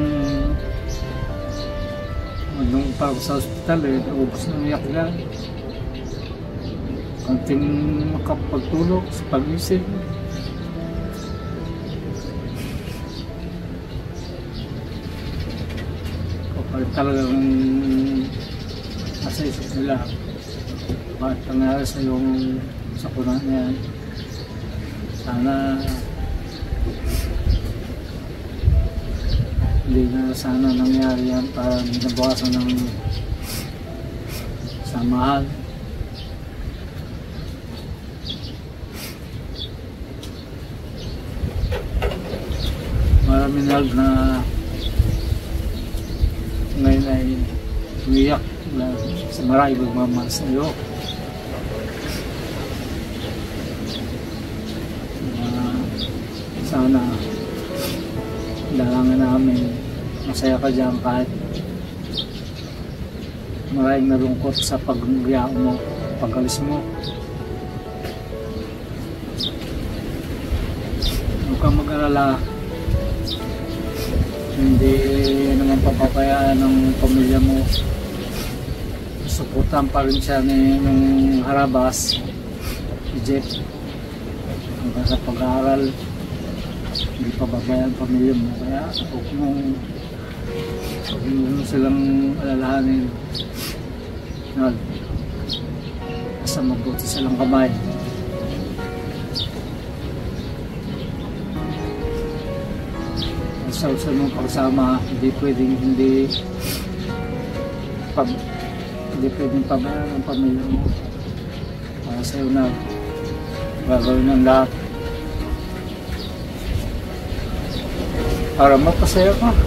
nung pa ako sa ospital eh, naubos na umiyak lang. Kanting makapagtulog sa pag-isip. Kapag talagang nasa isip nila, bakit nangyari sa yung sakuna niya. Sana hindi na sana nangyari yan para nabawasan ng samahan. Marami na na ngayon ay umiyak na sa marami magmamahal sa iyo. Uh, sana dalangan namin masaya ka dyan kahit maraming nalungkot sa pag-uwiyak mo, pag-alis mo. Huwag kang mag-alala. Hindi naman papapayaan ng pamilya mo. Suportahan pa rin siya ni ng Harabas, si Jeff, hanggang sa pag-aaral. Hindi pa babayaan ang pamilya mo. Kaya huwag mong huwag mo silang alalahanin. Nal, basta mabuti silang kamay. Sa usunod pagsama, hindi pwedeng hindi pag hindi pwedeng pabayaan ang pamilya mo. Para sa'yo na gagawin ng lahat para mapasaya ka.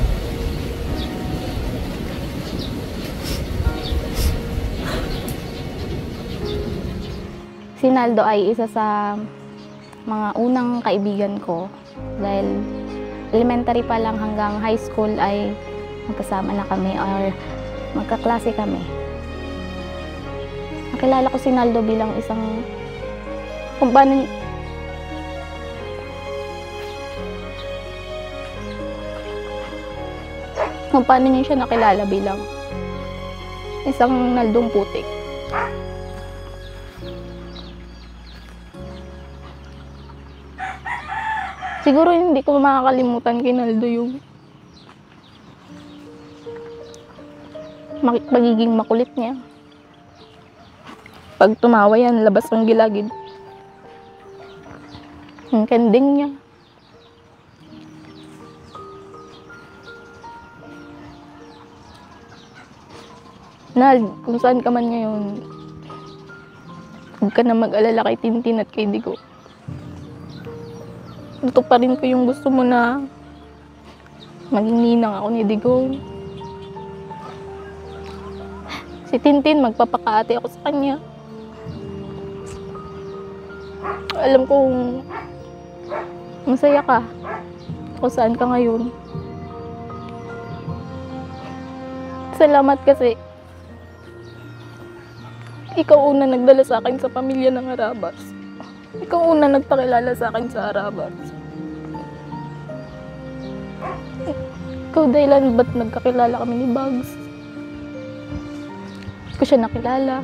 Si Naldo ay isa sa mga unang kaibigan ko dahil elementary pa lang hanggang high school ay magkasama na kami or magkaklase kami. Nakilala ko si Naldo bilang isang kung paano kung paano niya siya nakilala bilang isang Naldong putik. Siguro hindi ko makakalimutan kay Naldo yung magiging makulit niya. Pag tumawa yan, labas ang gilagid. Ang kending niya. Nal, kung saan ka man ngayon, huwag ka na mag-alala kay Tintin at kay Digo. Tutuparin ko yung gusto mo na maging ninang ako ni Digo. Si Tintin, magpapakaate ako sa kanya. Alam kong masaya ka kung saan ka ngayon. Salamat kasi ikaw una nagdala sa akin sa pamilya ng Arabas. Ikaw una nagpakilala sa akin sa Arabas. Ikaw dahilan ba't nagkakilala kami ni Bugs. Ko siya nakilala.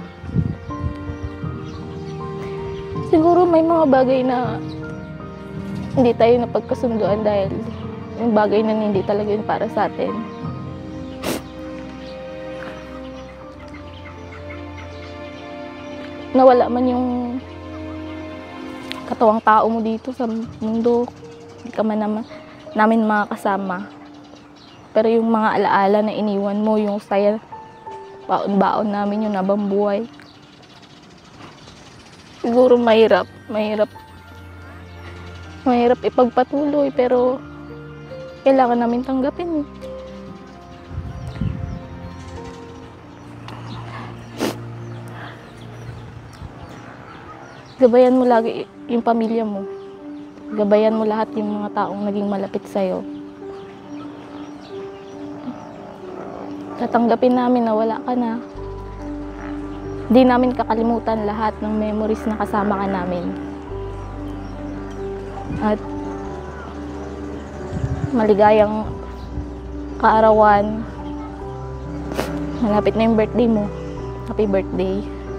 Siguro may mga bagay na hindi tayo napagkasunduan dahil yung bagay na hindi talaga yun para sa atin. Nawala man yung katawang tao mo dito sa mundo, hindi ka man naman namin makakasama. Pero yung mga alaala na iniwan mo, yung saya, baon-baon namin yung nabang buhay. Siguro mahirap, mahirap, mahirap ipagpatuloy, pero kailangan namin tanggapin. Gabayan mo lagi yung pamilya mo. Gabayan mo lahat yung mga taong naging malapit sa'yo. Tatanggapin namin na wala ka na. Hindi namin kakalimutan lahat ng memories na kasama ka namin. At maligayang kaarawan. Malapit na yung birthday mo. Happy birthday.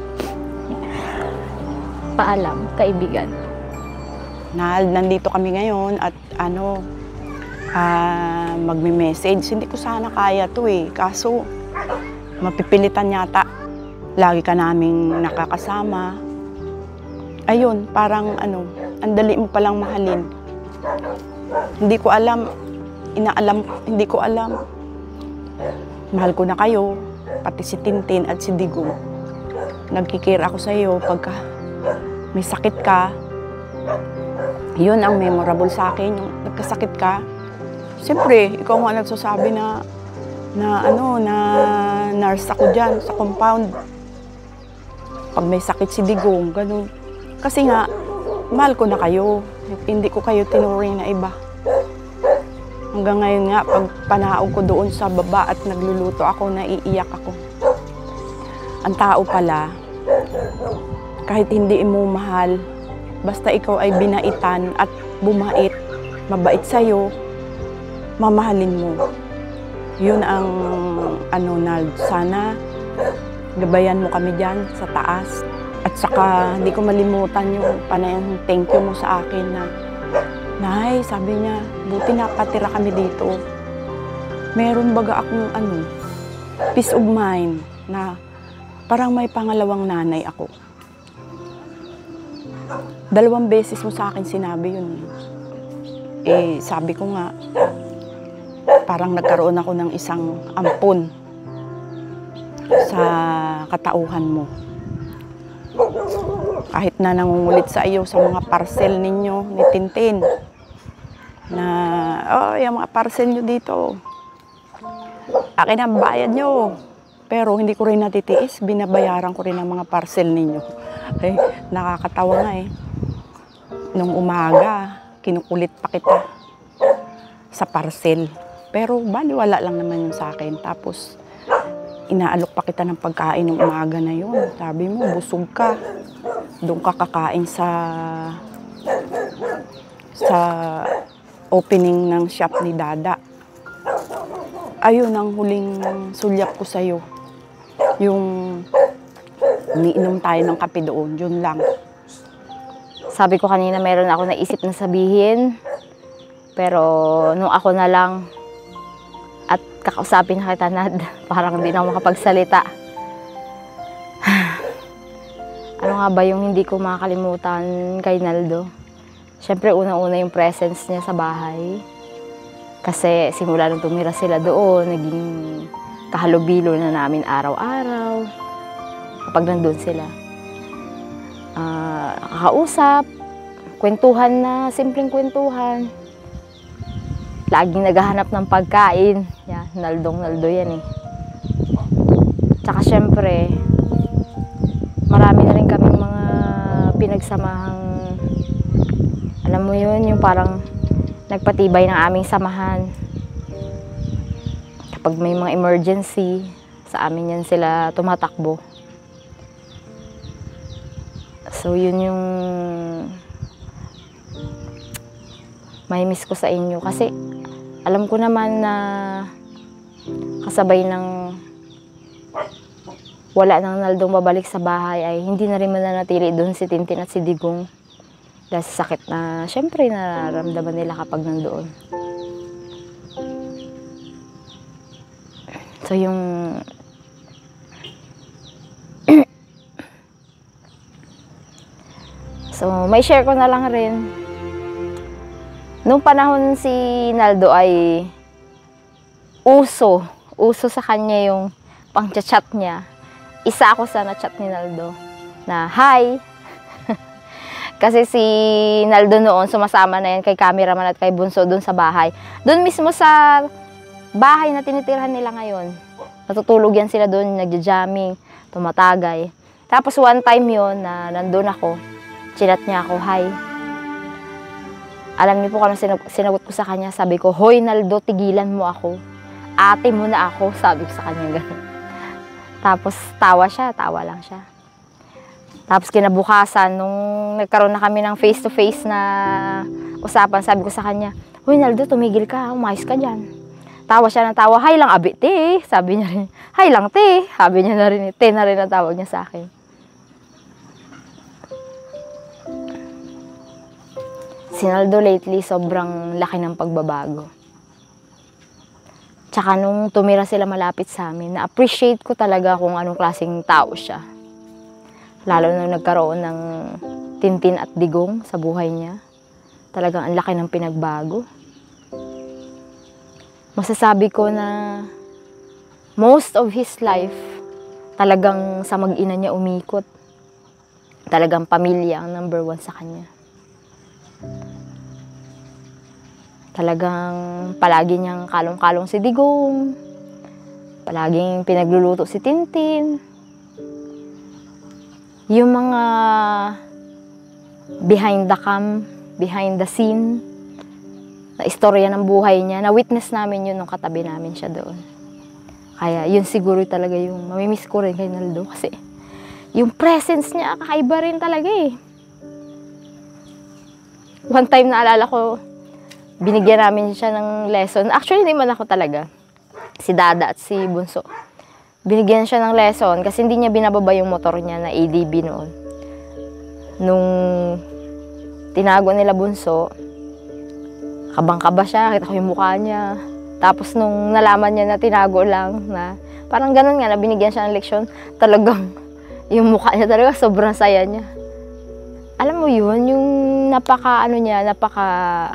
Paalam, kaibigan. Nahal, nandito kami ngayon at ano, uh, magme-message. Hindi ko sana kaya to eh. Kaso, mapipilitan yata. Lagi ka naming nakakasama. Ayun, parang ano, ang dali mo palang mahalin. Hindi ko alam, inaalam, hindi ko alam. Mahal ko na kayo, pati si Tintin at si Digong. Nagkikira ako sa iyo pagka may sakit ka. Yun ang memorable sa akin, yung nagkasakit ka. Siyempre, ikaw nga nagsasabi na na ano, na nurse ako dyan sa compound. Pag may sakit si Digong, ganun. Kasi nga, mahal ko na kayo. Hindi ko kayo tinuring na iba. Hanggang ngayon nga, pag panaog ko doon sa baba at nagluluto ako, naiiyak ako. Ang tao pala, kahit hindi mo mahal, basta ikaw ay binaitan at bumait, mabait sa'yo, mamahalin mo. Yun ang ano, Nald, sana gabayan mo kami dyan sa taas. At saka hindi ko malimutan yung panayang thank you mo sa akin na, Nay, sabi niya, buti napatira kami dito. Meron baga akong ano, peace of mind na parang may pangalawang nanay ako. Dalawang beses mo sa akin sinabi yun. Eh, sabi ko nga, parang nagkaroon ako ng isang ampon sa katauhan mo. Kahit na nangungulit sa iyo sa mga parcel ninyo ni Tintin, na, oh, yung mga parcel nyo dito, akin ang bayad nyo. Pero hindi ko rin natitiis, binabayaran ko rin ang mga parcel ninyo. Ay, nakakatawa nga eh. Nung umaga, kinukulit pa kita sa parcel. Pero baliwala lang naman yun sa akin. Tapos, inaalok pa kita ng pagkain ng umaga na yun. Sabi mo, busog ka. Doon ka kakain sa sa opening ng shop ni Dada. Ayun ang huling sulyap ko sa'yo. Yung umiinom tayo ng kape doon, yun lang. Sabi ko kanina meron ako naisip na sabihin, pero nung ako na lang at kakausapin na kita, Nad, parang hindi na ako makapagsalita. Ano nga ba yung hindi ko makakalimutan kay Naldo? Siyempre, unang-una yung presence niya sa bahay. Kasi simula nung tumira sila doon, naging kahalubilo na namin araw-araw kapag nandun sila. Uh, kakausap, kwentuhan na, simpleng kwentuhan. Laging naghahanap ng pagkain. Yan, Naldong Naldo yan eh. Tsaka syempre, samahang, alam mo yun, yung parang nagpatibay ng aming samahan. Kapag may mga emergency, sa amin yan sila tumatakbo. So yun yung may miss ko sa inyo. Kasi alam ko naman na kasabay ng wala nang Naldong babalik sa bahay ay hindi na rin mananatili doon si Tintin at si Digong. Dahil sa sakit na syempre nararamdaman nila kapag nandoon. So yung So may share ko na lang rin. Nung panahon si Naldo ay uso, uso sa kanya yung pang-chat niya. Isa ako sa na-chat ni Naldo na hi. Kasi si Naldo noon sumasama na yan kay cameraman at kay Bunso doon sa bahay. Doon mismo sa bahay na tinitirhan nila ngayon. Natutulog yan sila doon, nagja-jamming, tumatagay. Tapos one time yon na nandun ako, chinat niya ako, hi. Alam niyo po kung sinag sinagot ko sa kanya, sabi ko, hoy Naldo, tigilan mo ako. Ate mo na ako, sabi ko sa kanya gano'n. Tapos tawa siya, tawa lang siya. Tapos kinabukasan, nung nagkaroon na kami ng face-to-face na usapan, sabi ko sa kanya, hoy Naldo, tumigil ka, umayos ka dyan. Tawa siya ng tawa, hay lang abi, te. Sabi niya rin, hay lang, te. Sabi niya na rin, te na rin ang tawag niya sa akin. Si Naldo lately, sobrang laki ng pagbabago. Tsaka nung tumira sila malapit sa amin, na-appreciate ko talaga kung anong klaseng tao siya. Lalo nung nagkaroon ng Tintin at Digong sa buhay niya. Talagang ang laki ng pinagbago. Masasabi ko na most of his life, talagang sa mag-ina niya umikot. Talagang pamilya ang number one sa kanya. Talagang palagi niyang kalong-kalong si Digong. Palaging pinagluluto si Tintin. Yung mga behind the cam, behind the scene, na istorya ng buhay niya, na-witness namin yun nung katabi namin siya doon. Kaya yun siguro talaga yung mamimiss ko rin kay Naldo kasi yung presence niya, kakaiba rin talaga eh. One time naalala ko, binigyan namin siya ng lesson. Actually, hindi man ako talaga. Si Dada at si Bunso. Binigyan siya ng lesson kasi hindi niya binababa yung motor niya na A D B noon. Nung tinago nila Bunso, kabang-kaba siya, kita ko yung mukha niya. Tapos nung nalaman niya na tinago lang, na parang ganun nga, na binigyan siya ng leksyon, talagang yung mukha niya talaga, sobrang saya niya. Alam mo yun, yung napaka, ano niya, napaka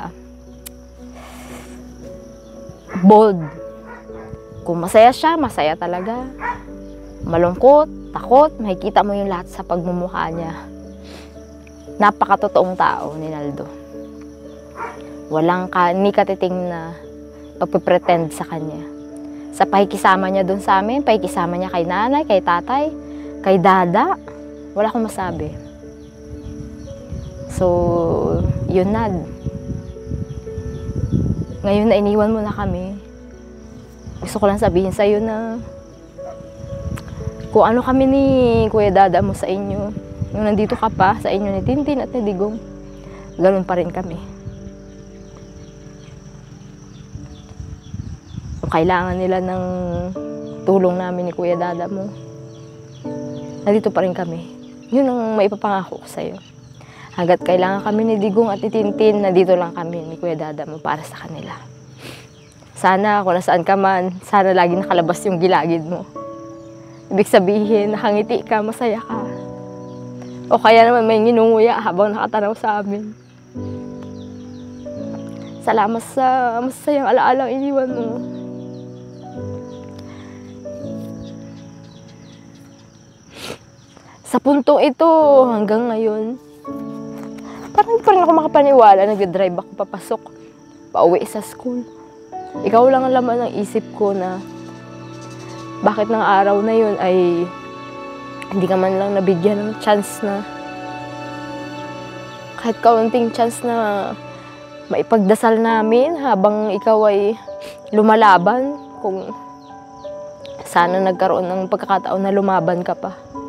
bold. Kung masaya siya, masaya talaga. Malungkot, takot, makikita mo yung lahat sa pagmumukha niya. Napaka-totoong tao ni Naldo. Walang ka, ni katiting na pagpipretend sa kanya. Sa pakikisama niya doon sa amin, pakikisama niya kay nanay, kay tatay, kay dada, wala akong masabi. So, yun na. Ngayon na iniwan mo na kami. Gusto ko lang sabihin sa'yo na kung ano kami ni Kuya Dada mo sa inyo, nung nandito ka pa, sa inyo ni Tintin at ni Digong, ganun pa rin kami. Kung kailangan nila ng tulong namin ni Kuya Dada mo, nandito pa rin kami. Yun ang maipapangako ko sa'yo. Hanggat kailangan kami ni Digong at ni Tintin, nandito lang kami ni Kuya Dada mo para sa kanila. Sana kung nasaan ka man, sana lagi nakalabas yung gilagid mo. Ibig sabihin, nakangiti ka, masaya ka. O kaya naman may nginunguya habang nakatanaw sa amin. Salamat sa masayang alaalang iniwan mo. Sa puntong ito, hanggang ngayon, parang hindi pa rin ako makapaniwala. Nag-drive ako papasok, pauwi sa school. Ikaw lang ang laman ng isip ko na bakit ng araw na yun ay hindi ka man lang nabigyan ng chance na kahit kaunting chance na maipagdasal namin habang ikaw ay lumalaban, kung sana nagkaroon ng pagkakataon na lumaban ka pa.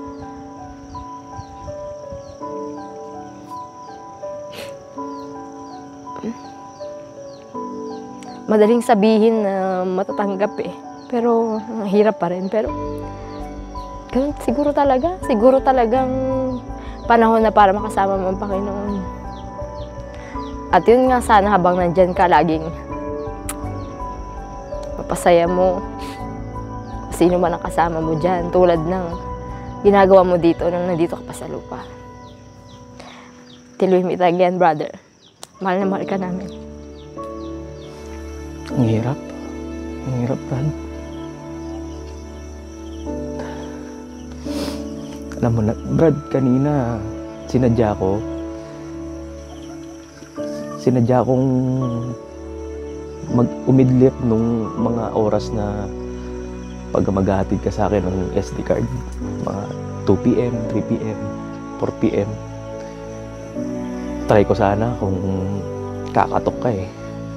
Madaling sabihin na matatanggap eh, pero ang hirap pa rin. Pero ganun, siguro talaga, siguro talagang panahon na para makasama mo ang Panginoon. At yun nga, sana habang nandyan ka, laging mapasaya mo sino man ang kasama mo dyan, tulad ng ginagawa mo dito nang nandito ka pa sa lupa. Till we meet again, brother. Mahal na mahal ka namin. Ang hirap. Ang hirap, Brad. Alam mo na, Brad, kanina sinadya ko. Sinadya kong mag-umidlip nung mga oras na pag maghahatid ka sa akin ng S D card. Mga two P M, three P M, four P M. Try ko sana kung kakatok ka eh.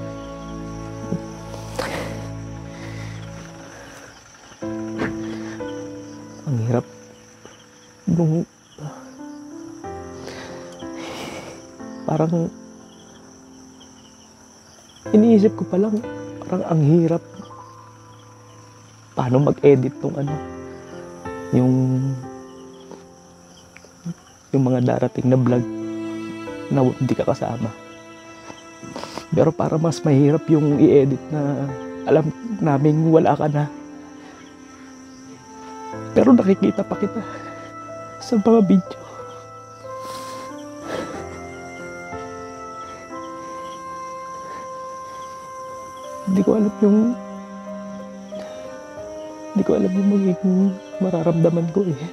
Ang hirap nung parang iniisip ko pa lang, parang ang hirap paano mag-edit tong ano, yung yung mga darating na vlog na hindi ka kasama. Pero para mas mahirap yung i-edit na alam naming wala ka na, pero nakikita pa kita sa mga video. Hindi ko alam yung hindi ko alam yung magiging mararamdaman ko eh.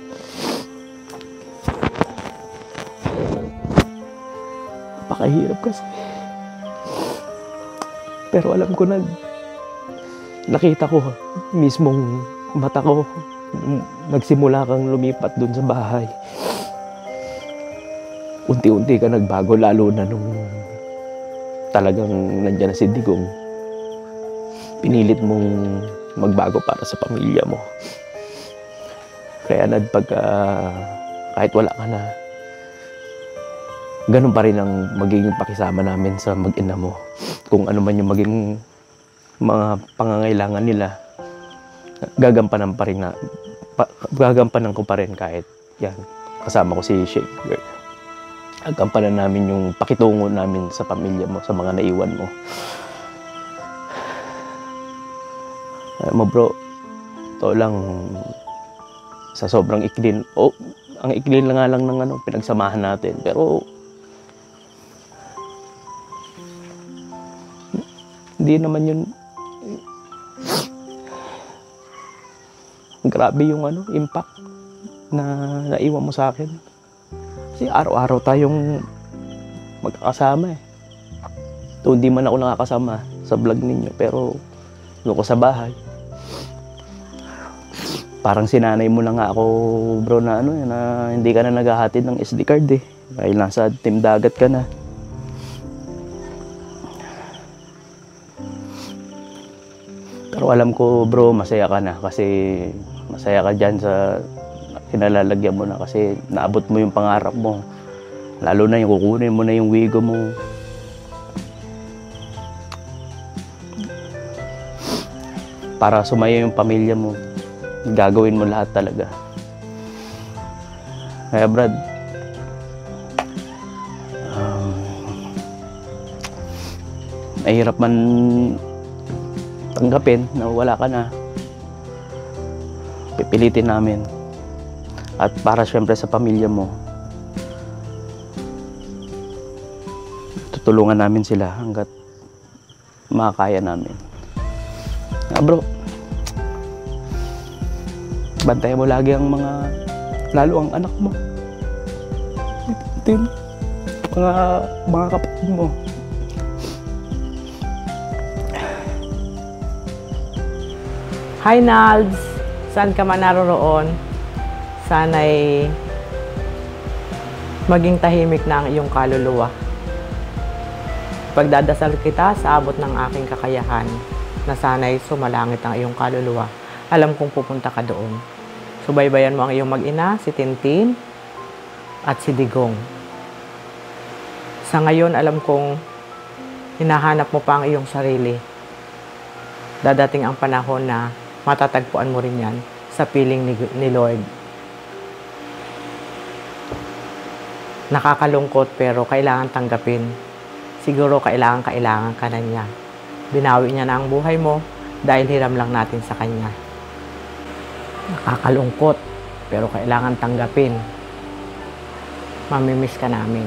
Napakahirap kasi. Pero alam ko na nakita ko mismong mata ko nagsimula kang lumipat dun sa bahay. Unti-unti ka nagbago, lalo na nung talagang nandyan na si Digong. Pinilit mong magbago para sa pamilya mo. Kaya nagpag uh, kahit wala ka na, ganun pa rin ang magiging pakisama namin sa mag-ina mo. Kung ano man yung maging mga pangangailangan nila, gagampanan pa rin na pa, gagampanan ko pa rin kahit yan, kasama ko si Sheikh. Gagampanan namin yung pakitungo namin sa pamilya mo, sa mga naiwan mo. Alam mo bro, ito lang, sa sobrang iklin, oh, ang iklin lang nga lang ng ano, pinagsamahan natin, pero hindi naman yun. Grabe yung ano, impact na naiwan mo sa akin. Kasi araw-araw tayong magkakasama eh. Ito, hindi man ako nakakasama sa vlog ninyo, pero doon ko sa bahay. Parang sinanay mo na nga ako, bro, na ano, na hindi ka na naghahatid ng S D card eh. Dahil nasa Team Dagat ka na. Pero alam ko, bro, masaya ka na kasi masaya ka dyan sa kinalalagyan mo na kasi naabot mo yung pangarap mo. Lalo na yung kukunin mo na yung wigo mo. Para sumaya yung pamilya mo. Gagawin mo lahat talaga. Kaya Brad, um, mahirap man tanggapin na wala ka na. Pipilitin namin. At para syempre sa pamilya mo, tutulungan namin sila hanggat makakaya namin. Ah, bro, bantayan mo lagi ang mga, lalo ang anak mo. Ito yung mga, mga kapatid mo. Hi Nalds, saan ka man naroroon? Sana'y Maging tahimik na ang iyong kaluluwa. Pagdadasal kita sa abot ng aking kakayahan na sana'y sumalangit ang iyong kaluluwa. Alam kong pupunta ka doon. Subaybayan mo ang iyong mag-ina, si Tintin at si Digong. Sa ngayon, alam kong hinahanap mo pa ang iyong sarili. Dadating ang panahon na matatagpuan mo rin yan sa piling ni, ni Lord. Nakakalungkot pero kailangan tanggapin. Siguro kailangan-kailangan ka na niya. Binawi niya na ang buhay mo dahil hiram lang natin sa Kanya. Nakakalungkot pero kailangan tanggapin. Mamimiss ka namin.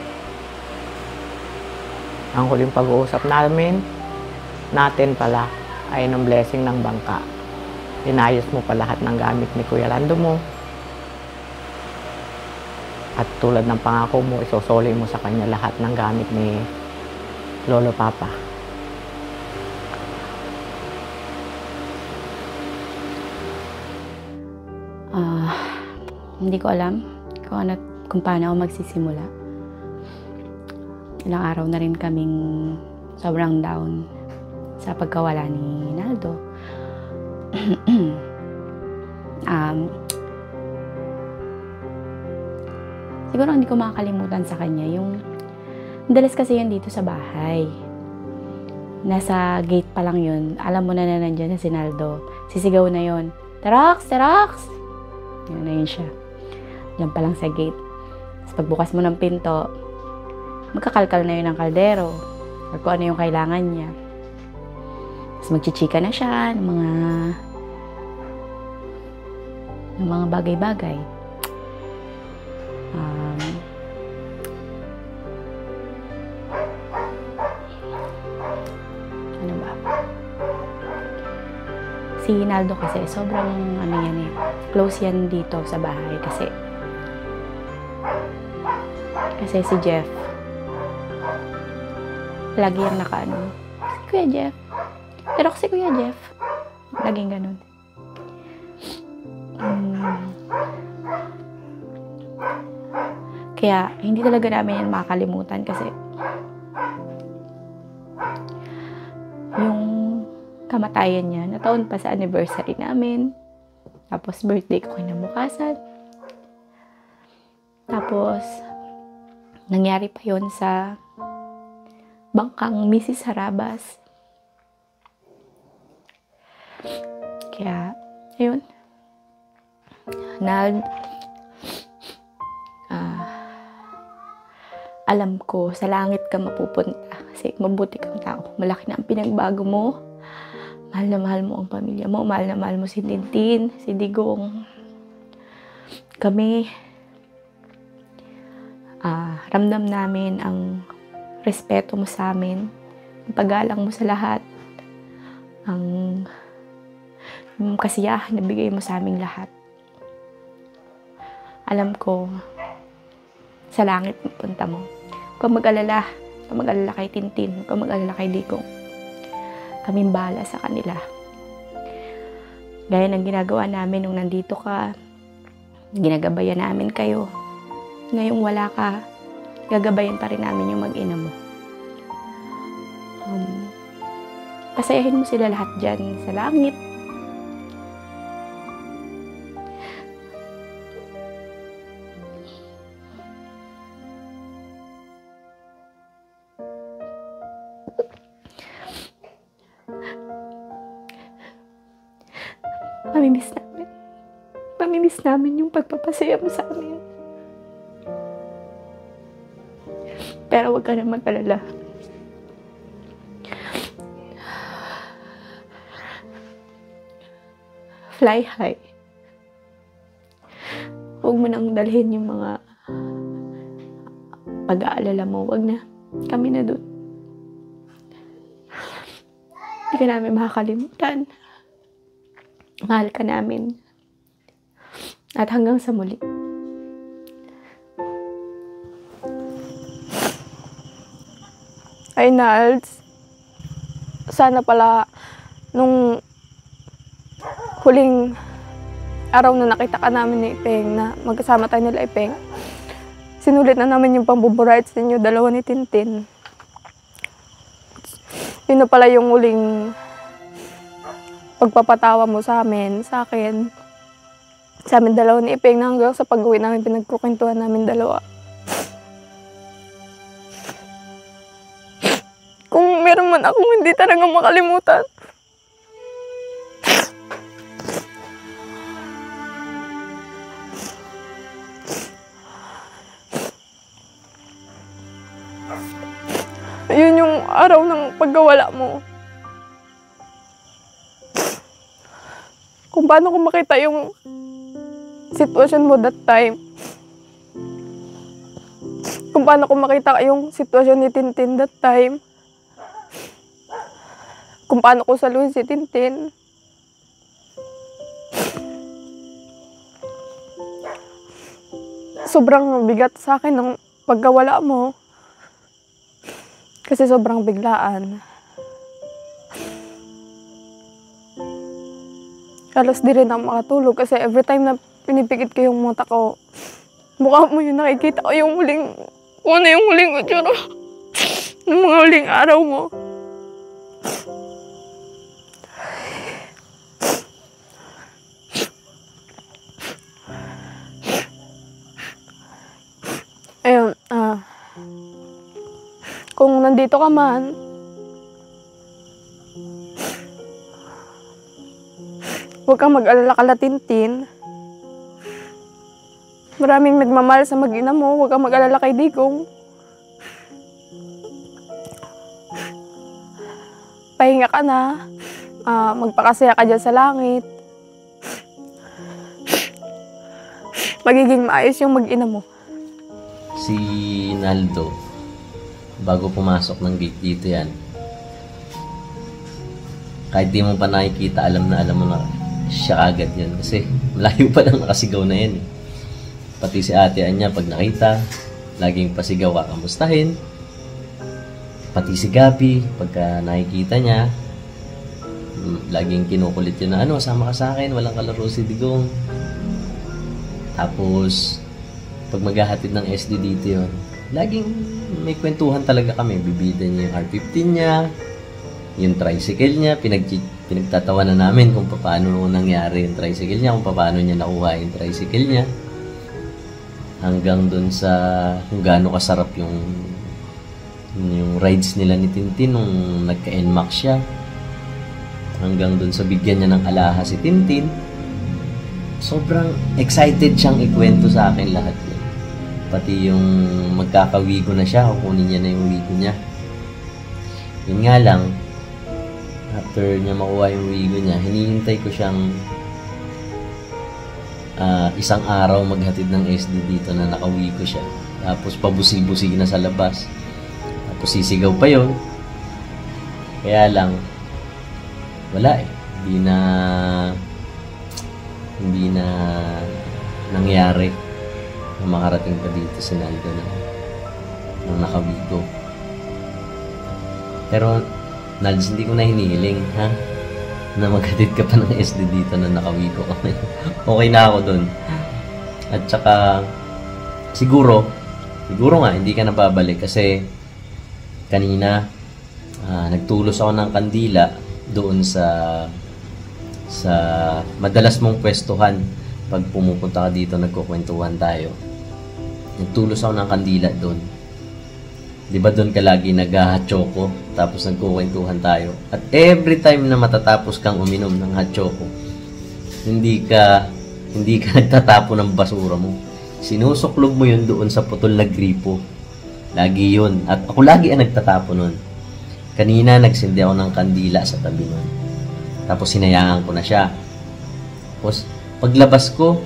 Ang huling pag-uusap namin, natin pala ay ng blessing ng bangka. Inayos mo pa lahat ng gamit ni Kuya Lando mo. At tulad ng pangako mo, isusoli mo sa kanya lahat ng gamit ni Lolo Papa. Uh, hindi ko alam kung, ano, kung paano ako magsisimula. Ilang araw na rin kaming sobrang down sa pagkawala ni Naldo. um, siguro hindi ko makakalimutan sa kanya yung dalas kasi yun dito sa bahay. Nasa gate pa lang yun. Alam mo na na nandiyan na si Naldo. Sisigaw na yun. Tarax! Tarax! Yun na yun siya. Diyan pa lang sa gate. Tapos pagbukas mo ng pinto, magkakalkal na yun ng kaldero. Or kung ano yung kailangan niya. Tapos magchichika na siya ng mga ng mga bagay-bagay. Um, ano ba? Si Naldo kasi sobrang ano yan eh. Close yan dito sa bahay kasi kasi si Jeff lagi yung nakaano. Si Kuya Jeff. Pero kasi Kuya Jeff laging ganun. Um, kaya hindi talaga namin yan makakalimutan kasi yung kamatayan niya nataon pa sa anniversary namin. Tapos birthday ko kinabukasan. Tapos nangyari pa yon sa bangkang Missus Harabas. Kaya, ayun. Nag, uh, alam ko, sa langit ka mapupunta. Kasi mabuti kang tao. Malaki na ang pinagbago mo. Mahal na mahal mo ang pamilya mo. Mahal na mahal mo si Tintin, si Digong. Kami, uh, ramdam namin ang respeto mo sa amin, ang paggalang mo sa lahat, ang, ang kasiyahan na bigay mo sa aming lahat. Alam ko, sa langit punta mo. Huwag kang mag-alala. Huwag kang mag-alala kay Tintin. Huwag kang mag-alala kay Digong. Kaming bahala sa kanila. Gaya ng ginagawa namin nung nandito ka, ginagabayan namin kayo. Ngayong wala ka, gagabayan pa rin namin yung mag-ina mo. Um, pasayahin mo sila lahat dyan sa langit. Mamimiss namin. Mamimiss namin yung pagpapasaya mo sa amin. Pero huwag ka na mag-alala. Fly high. Huwag mo nang dalhin yung mga pag-aalala mo. Huwag na. Kami na dun. Hindi ka namin makakalimutan. Mahal ka namin. At hanggang sa muli. Ay, Nalds. Sana pala nung huling araw na nakita ka namin ni Ipeng na magkasama tayo nila Ipeng, sinulit na namin yung pambuburites ninyo, dalawa ni Tintin. Yun na pala yung uling pagpapatawa mo sa amin, sa akin. Sa amin dalawa ni Ipeng na hanggang sa pag-uwi namin pinagkukwentuhan namin dalawa. Kung meron man akong hindi talaga makalimutan. Yun yung araw ng pagkawala mo. Kung paano ko makita yung sitwasyon mo that time. Kung paano ko makita yung sitwasyon ni Tintin that time. Kung paano ko saluhin si Tintin. Sobrang bigat sa akin ng pagkawala mo. Kasi sobrang biglaan. Halos di rin ako makatulog kasi every time na pinipikit ko yung mata ko, mukha mo yung nakikita ko yung huling, kung ano yung huling utsura ng mga huling araw mo. Ayun, ah, kung nandito ka man, huwag kang mag-alala kala Tintin. Maraming nagmamahal sa mag-ina mo, huwag kang mag-alala kay Digong. Pahinga ka na, uh, magpakasaya ka dyan sa langit. Magiging maayos yung mag-ina mo. Si Naldo, bago pumasok ng gate dito yan, kahit di mo pa nakikita, alam na alam mo na siya agad yan. Kasi malayo pa lang nakasigaw na yan. Pati si ate Anya, pag nakita, laging pasigaw kakamustahin. Pati si Gabi, pagka nakikita niya, laging kinukulit yun na, ano, sama ka sa akin, walang kalaro si Digong. Tapos, pag maghahatid ng S D dito yun, laging may kwentuhan talaga kami. Bibida niya yung R fifteen niya, yung tricycle niya, pinag pinagtatawa na namin kung paano nangyari yung tricycle niya, kung paano niya nakuha yung tricycle niya. Hanggang dun sa kung gaano kasarap yung yung rides nila ni Tintin nung nagka-N MAX siya. Hanggang dun sa bigyan niya ng alahas si Tintin. Sobrang excited siyang ikwento sa akin lahat yun. Pati yung magkakawigo na siya, kukunin niya na yung wigo niya. Yun nga lang, after niya makuha yung wigo niya, hinihintay ko siyang uh, isang araw maghatid ng S D dito na nakawigo siya. Tapos pabusi-busi na sa labas. Tapos sisigaw pa yun. Kaya lang, wala eh. Hindi na, hindi na nangyari na makarating pa dito si Naldo na, na nakawigo. Pero, Nalds, hindi ko na hinihiling, ha? Na maghatid ka pa ng S D dito na nakawigo kami. Okay na ako dun. At saka, siguro, siguro nga, hindi ka na babalik kasi kanina, uh, nagtulos ako ng kandila doon sa sa madalas mong pwestuhan pag pumupunta ka dito, nagkukwentuhan tayo. Nagtulos ako ng kandila doon. Di ba doon ka lagi nag-hot-choco, tapos nagkukwentuhan tayo. At every time na matatapos kang uminom ng hot choco, hindi ka hindi ka nagtatapo ng basura mo. Sinusuklob mo yun doon sa putol na gripo. Lagi yun. At ako lagi ang nagtatapo nun. Kanina nagsindi ako ng kandila sa tabi nun. Tapos hinayaan ko na siya. Tapos paglabas ko,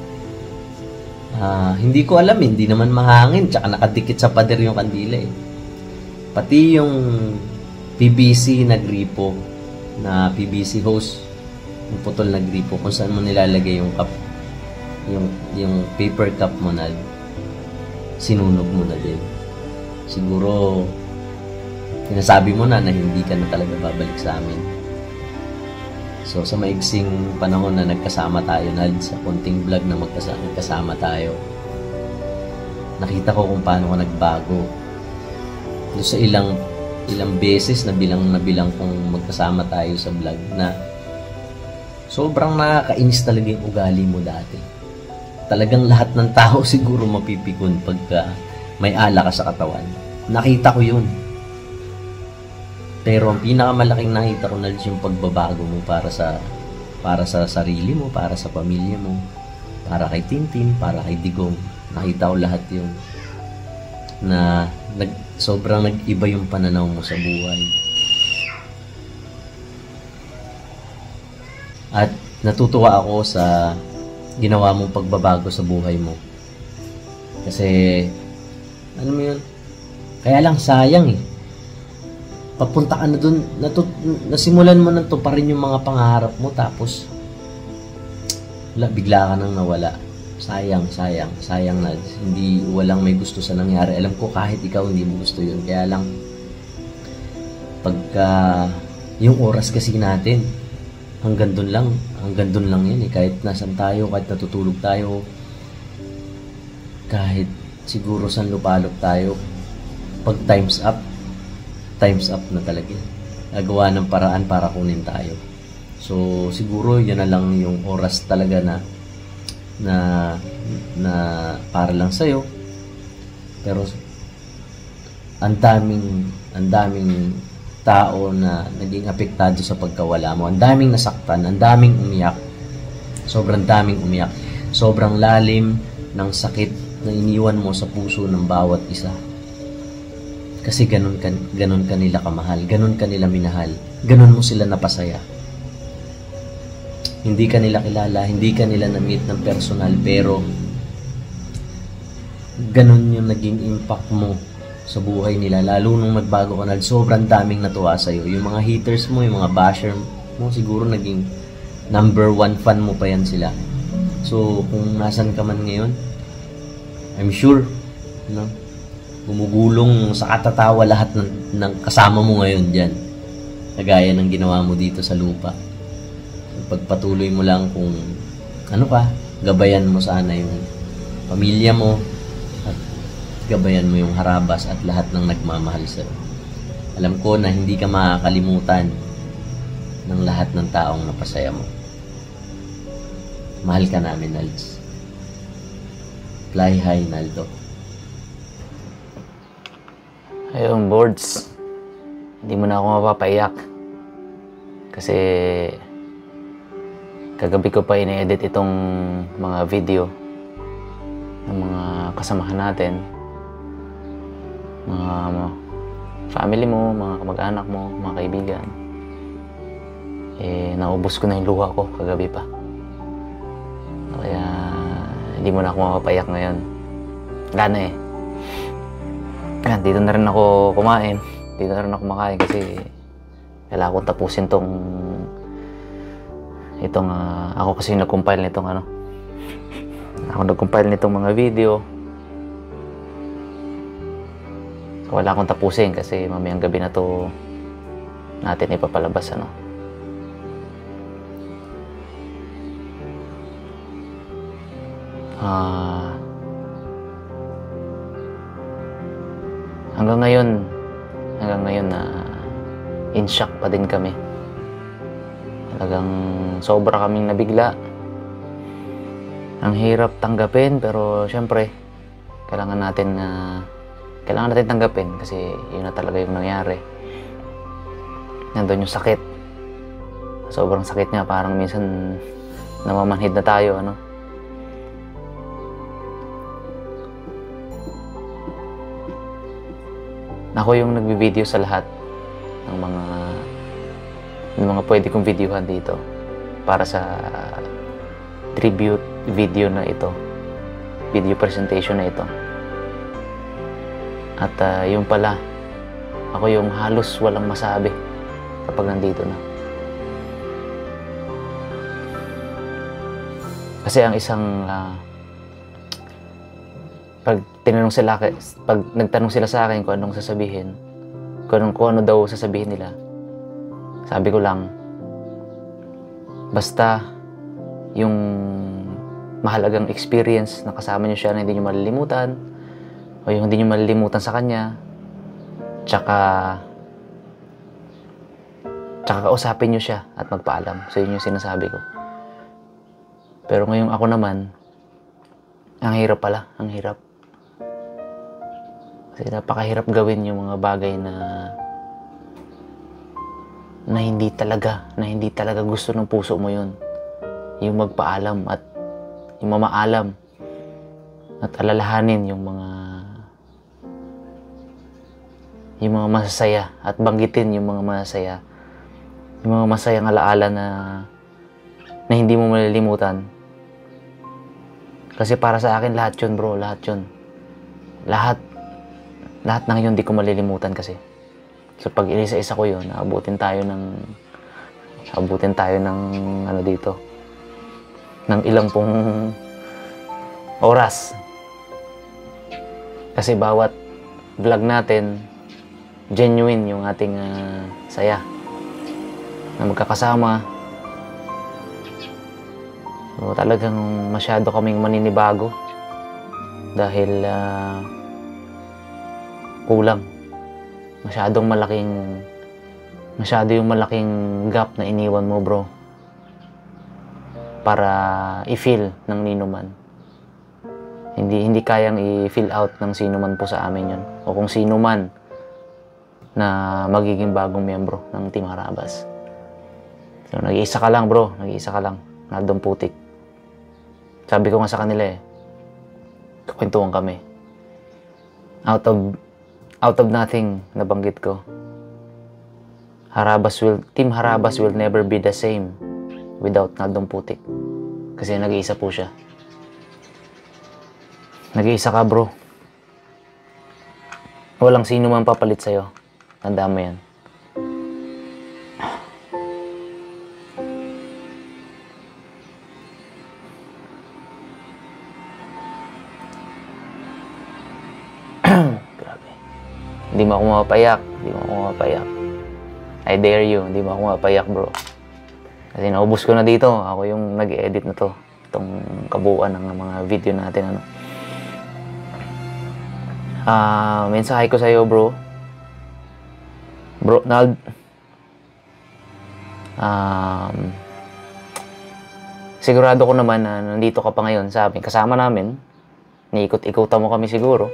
Uh, hindi ko alam, hindi naman mahangin, tsaka nakadikit sa pader yung kandila eh. Pati yung P V C na gripo, na P V C hose, yung putol na gripo, kung saan mo nilalagay yung cup, yung, yung paper cup mo na, sinunog mo na din. Siguro, sinasabi mo na na hindi ka na talaga babalik sa amin. So, sa maigsing panahon na nagkasama tayo, Nad, sa konting vlog na magkasama, nagkasama tayo, nakita ko kung paano ka nagbago. Doon sa ilang ilang beses na bilang na bilang kung magkasama tayo sa vlog na sobrang nakakainis talaga yung ugali mo dati. Talagang lahat ng tao siguro mapipikon pagka may ala ka sa katawan. Nakita ko yun. Pero ang pinakamalaking nakita ko na yung pagbabago mo para sa para sa sarili mo, para sa pamilya mo, para kay Tintin, para kay Digong. Nakita ko lahat yun. Na nag, sobrang nag-iba yung pananaw mo sa buhay. At natutuwa ako sa ginawa mong pagbabago sa buhay mo. Kasi, ano mo yun? Kaya lang sayang eh. Papunta ka na dun, natut, nasimulan mo na to pa rin yung mga pangarap mo, tapos wala, bigla ka nang nawala. Sayang, sayang, sayang na hindi, walang may gusto sa nangyari. Alam ko kahit ikaw hindi mo gusto yun. Kaya lang, pagka yung oras kasi natin, hanggang dun lang, hanggang dun lang yan eh. Kahit nasan tayo, kahit natutulog tayo, kahit siguro saan lupalop tayo, pag time's up, time's up na talaga. Nagawa ng paraan para kunin tayo. So, siguro yan na lang yung oras talaga na na na para lang sa'yo. Pero ang daming ang daming tao na naging apektado sa pagkawala mo. Ang daming nasaktan, ang daming umiyak. Sobrang daming umiyak. Sobrang lalim ng sakit na iniwan mo sa puso ng bawat isa. Kasi ganun ka, ganun ka nila kamahal, ganun ka nila minahal, ganun mo sila napasaya. Hindi ka nila kilala, hindi ka nila na-meet ng personal, pero ganun yung naging impact mo sa buhay nila. Lalo nung nagbago ka na, sobrang daming natuwa sa'yo. Yung mga haters mo, yung mga basher mo, siguro naging number one fan mo pa yan sila. So, kung nasan ka man ngayon, I'm sure, no? Gumugulong sa katatawa lahat ng, ng kasama mo ngayon dyan. Kagaya ng ginawa mo dito sa lupa. Pagpatuloy mo lang kung ano ka, gabayan mo sana yung pamilya mo at gabayan mo yung harabas at lahat ng nagmamahal sa'yo. Alam ko na hindi ka makakalimutan ng lahat ng taong napasaya mo. Mahal ka namin, Nalds. Fly high, Naldo. Ayun, boards. Hindi mo na ako mapapaiyak. Kasi kagabi ko pa ine-edit itong mga video ng mga kasamahan natin. Mga, mga family mo, mga kamag-anak mo, mga kaibigan. Eh, naubos ko na yung luha ko kagabi pa. Kaya hindi mo na ako mapapaiyak ngayon. Wala na eh. Yan, dito na rin ako kumain. Dito na rin ako kumakain kasi kailangan kong tapusin tong itong uh, ako kasi nag-compile nitong ano. Ako nag-compile nitong mga video. So, wala akong tapusin kasi mamayang gabi na to natin ipapalabas ano. Ah uh, Hanggang ngayon, hanggang ngayon na uh, in shock pa din kami. Talagang sobra kaming nabigla. Ang hirap tanggapin, pero syempre, kailangan natin na uh, kailangan natin tanggapin kasi yun na talaga yung nangyari. Nandun yung sakit. Sobrang sakit niya, parang minsan namamanhid na tayo, ano. Ako yung nagbi-video sa lahat ng mga ng mga pwede kong videohan dito para sa tribute video na ito, video presentation na ito. At uh, yung pala, ako yung halos walang masabi kapag nandito na. Kasi ang isang uh, pag tinanong sila, pag nagtanong sila sa akin kung anong sasabihin, kung anong, kung ano daw sasabihin nila, sabi ko lang, basta yung mahalagang experience na kasama niyo siya na hindi niyo malilimutan, O yung hindi nyo malilimutan sa kanya. Tsaka, tsaka kausapin nyo siya at magpaalam. So yun yung sinasabi ko. Pero ngayong ako naman, ang hirap pala, ang hirap. Kasi napakahirap gawin yung mga bagay na na hindi talaga, na hindi talaga gusto ng puso mo yun. Yung magpaalam at yung mamaalam at alalahanin yung mga yung mga masasaya at banggitin yung mga masasaya. Yung mga masayang alaala na na hindi mo malilimutan. Kasi para sa akin lahat yun, bro, lahat yun. Lahat lahat ng yun di ko malilimutan kasi. So pag isa-isa ko yun, naabutin tayo ng naabutin tayo ng ano dito, ng ilang pong oras. Kasi bawat vlog natin, genuine yung ating uh, saya na magkakasama. So talagang masyado kaming maninibago dahil uh, kulang. Masyadong malaking masyado yung malaking gap na iniwan mo, bro, para i-feel ng nino man. Hindi hindi kayang i-fill out ng sino man po sa amin yun, o kung sino man na magiging bagong miyembro ng Team Harabas. So nag-iisa ka lang, bro, nag-iisa ka lang, Naldong Putik. Sabi ko nga sa kanila eh, kwentuhan kami. Out of Out of nothing, nabanggit ko. Harabas will, Team Harabas will never be the same without Naldong Putik. Kasi nag-iisa po siya. Nag-iisa ka, bro. Walang sino man papalit sa'yo. Tandaan mo yan. Hindi mo ako mapapayak. Hindi mo ako mapapayak. I dare you. Hindi mo ako mapapayak, bro. Kasi naubos ko na dito. Ako yung nag-edit na to. Itong kabuuan ng mga video natin. Ano. Uh, mensahe ko sa'yo, bro. Bro, Nald. Um, sigurado ko naman na nandito ka pa ngayon sa amin. Kasama namin. Niikot-ikutan mo kami siguro.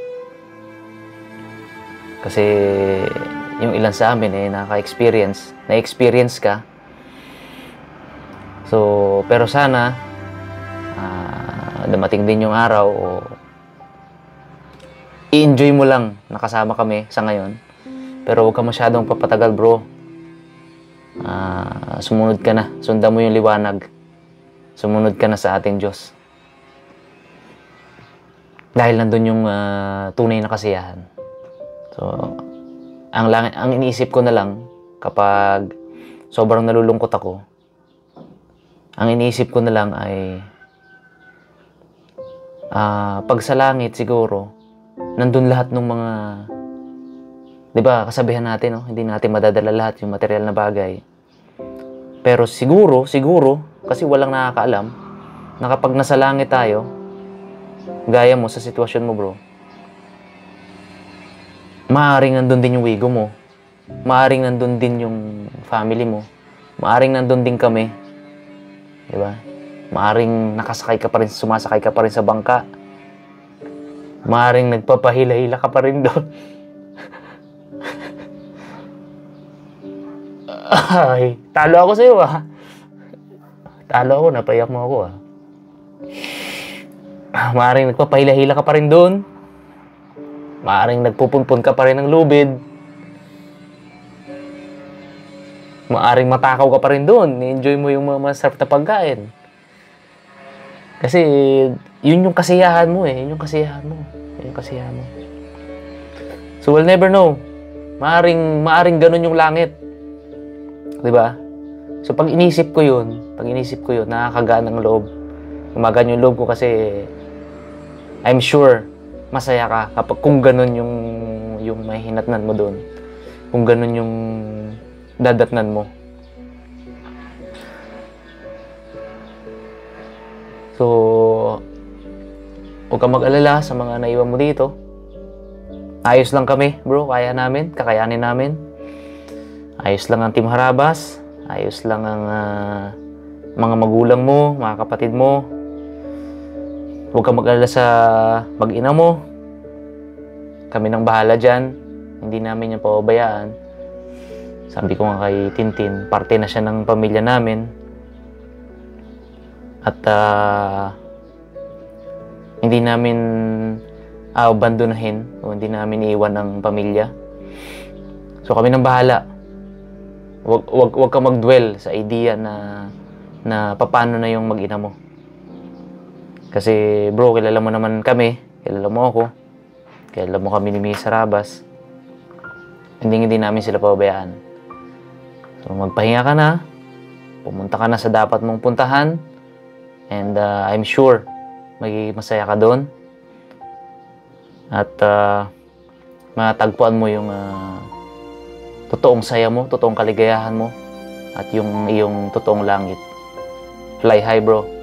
Kasi yung ilan sa amin eh, nakaka-experience, na-experience ka. So, pero sana, uh, dumating din yung araw o i-enjoy mo lang nakasama kami sa ngayon. Pero huwag ka masyadong papatagal, bro. Uh, sumunod ka na. Sundan mo yung liwanag. Sumunod ka na sa ating Diyos. Dahil nandun yung uh, tunay na kasiyahan. So, ang, lang, ang iniisip ko na lang kapag sobrang nalulungkot ako, ang iniisip ko na lang ay uh, pag sa langit siguro, nandun lahat ng mga, di ba, kasabihan natin, no? Hindi natin madadala lahat yung material na bagay. Pero siguro, siguro, kasi walang nakakaalam, na kapag nasa langit tayo, gaya mo sa sitwasyon mo, bro, maaaring nandun din yung wigo mo. Maaaring nandun din yung family mo. Maaaring nandun din kami. Diba? Maaaring nakasakay ka pa rin, sumasakay ka pa rin sa bangka. Maaaring nagpapahila-hila ka pa rin doon. Ay, talo ako sa'yo ah. Talo ako, napayak mo ako ah. Maaaring nagpapahila-hila ka pa rin doon. Maaring nagpupunpun ka pa rin ng lubid. Maaring matakaw ka pa rin doon. I-enjoy mo yung mga masarap na pagkain. Kasi yun yung kasiyahan mo eh. Yun yung kasiyahan mo. Yun yung kasiyahan mo. So we'll never know. Maaring, maaring ganun yung langit. Diba? So pag inisip ko yun, pag inisip ko yun, nakakagaan ng loob. Umagaan yung loob ko kasi I'm sure masaya ka kapag kung ganun yung yung may hinatnan mo doon. Kung ganun yung dadatnan mo. So, huwag kang mag-alala sa mga naiwan mo dito. ayos lang kami, bro. Kaya namin, kakayanin namin. Ayos lang ang Team Harabas. Ayos lang ang uh, mga magulang mo, mga kapatid mo. Huwag kang mag-alala sa mag-ina mo. Kami nang bahala dyan. Hindi namin yung pababayaan. Sabi ko nga kay Tintin, parte na siya ng pamilya namin. At uh, hindi namin abandonahin o hindi namin iiwan ng pamilya. So kami nang bahala. Wag wag wag ka mag-dwell sa idea na na paano na yung mag-ina mo. Kasi bro, kilala mo naman kami, kilala mo ako. Kilala mo kami ni Miss Harabas. Hindi hindi namin sila pababayaan. So magpahinga ka na. Pumunta ka na sa dapat mong puntahan. And uh, I'm sure magiging masaya ka doon. At uh, matagpuan mo yung uh, totoong saya mo, totoong kaligayahan mo, at yung iyong totoong langit. Fly high, bro.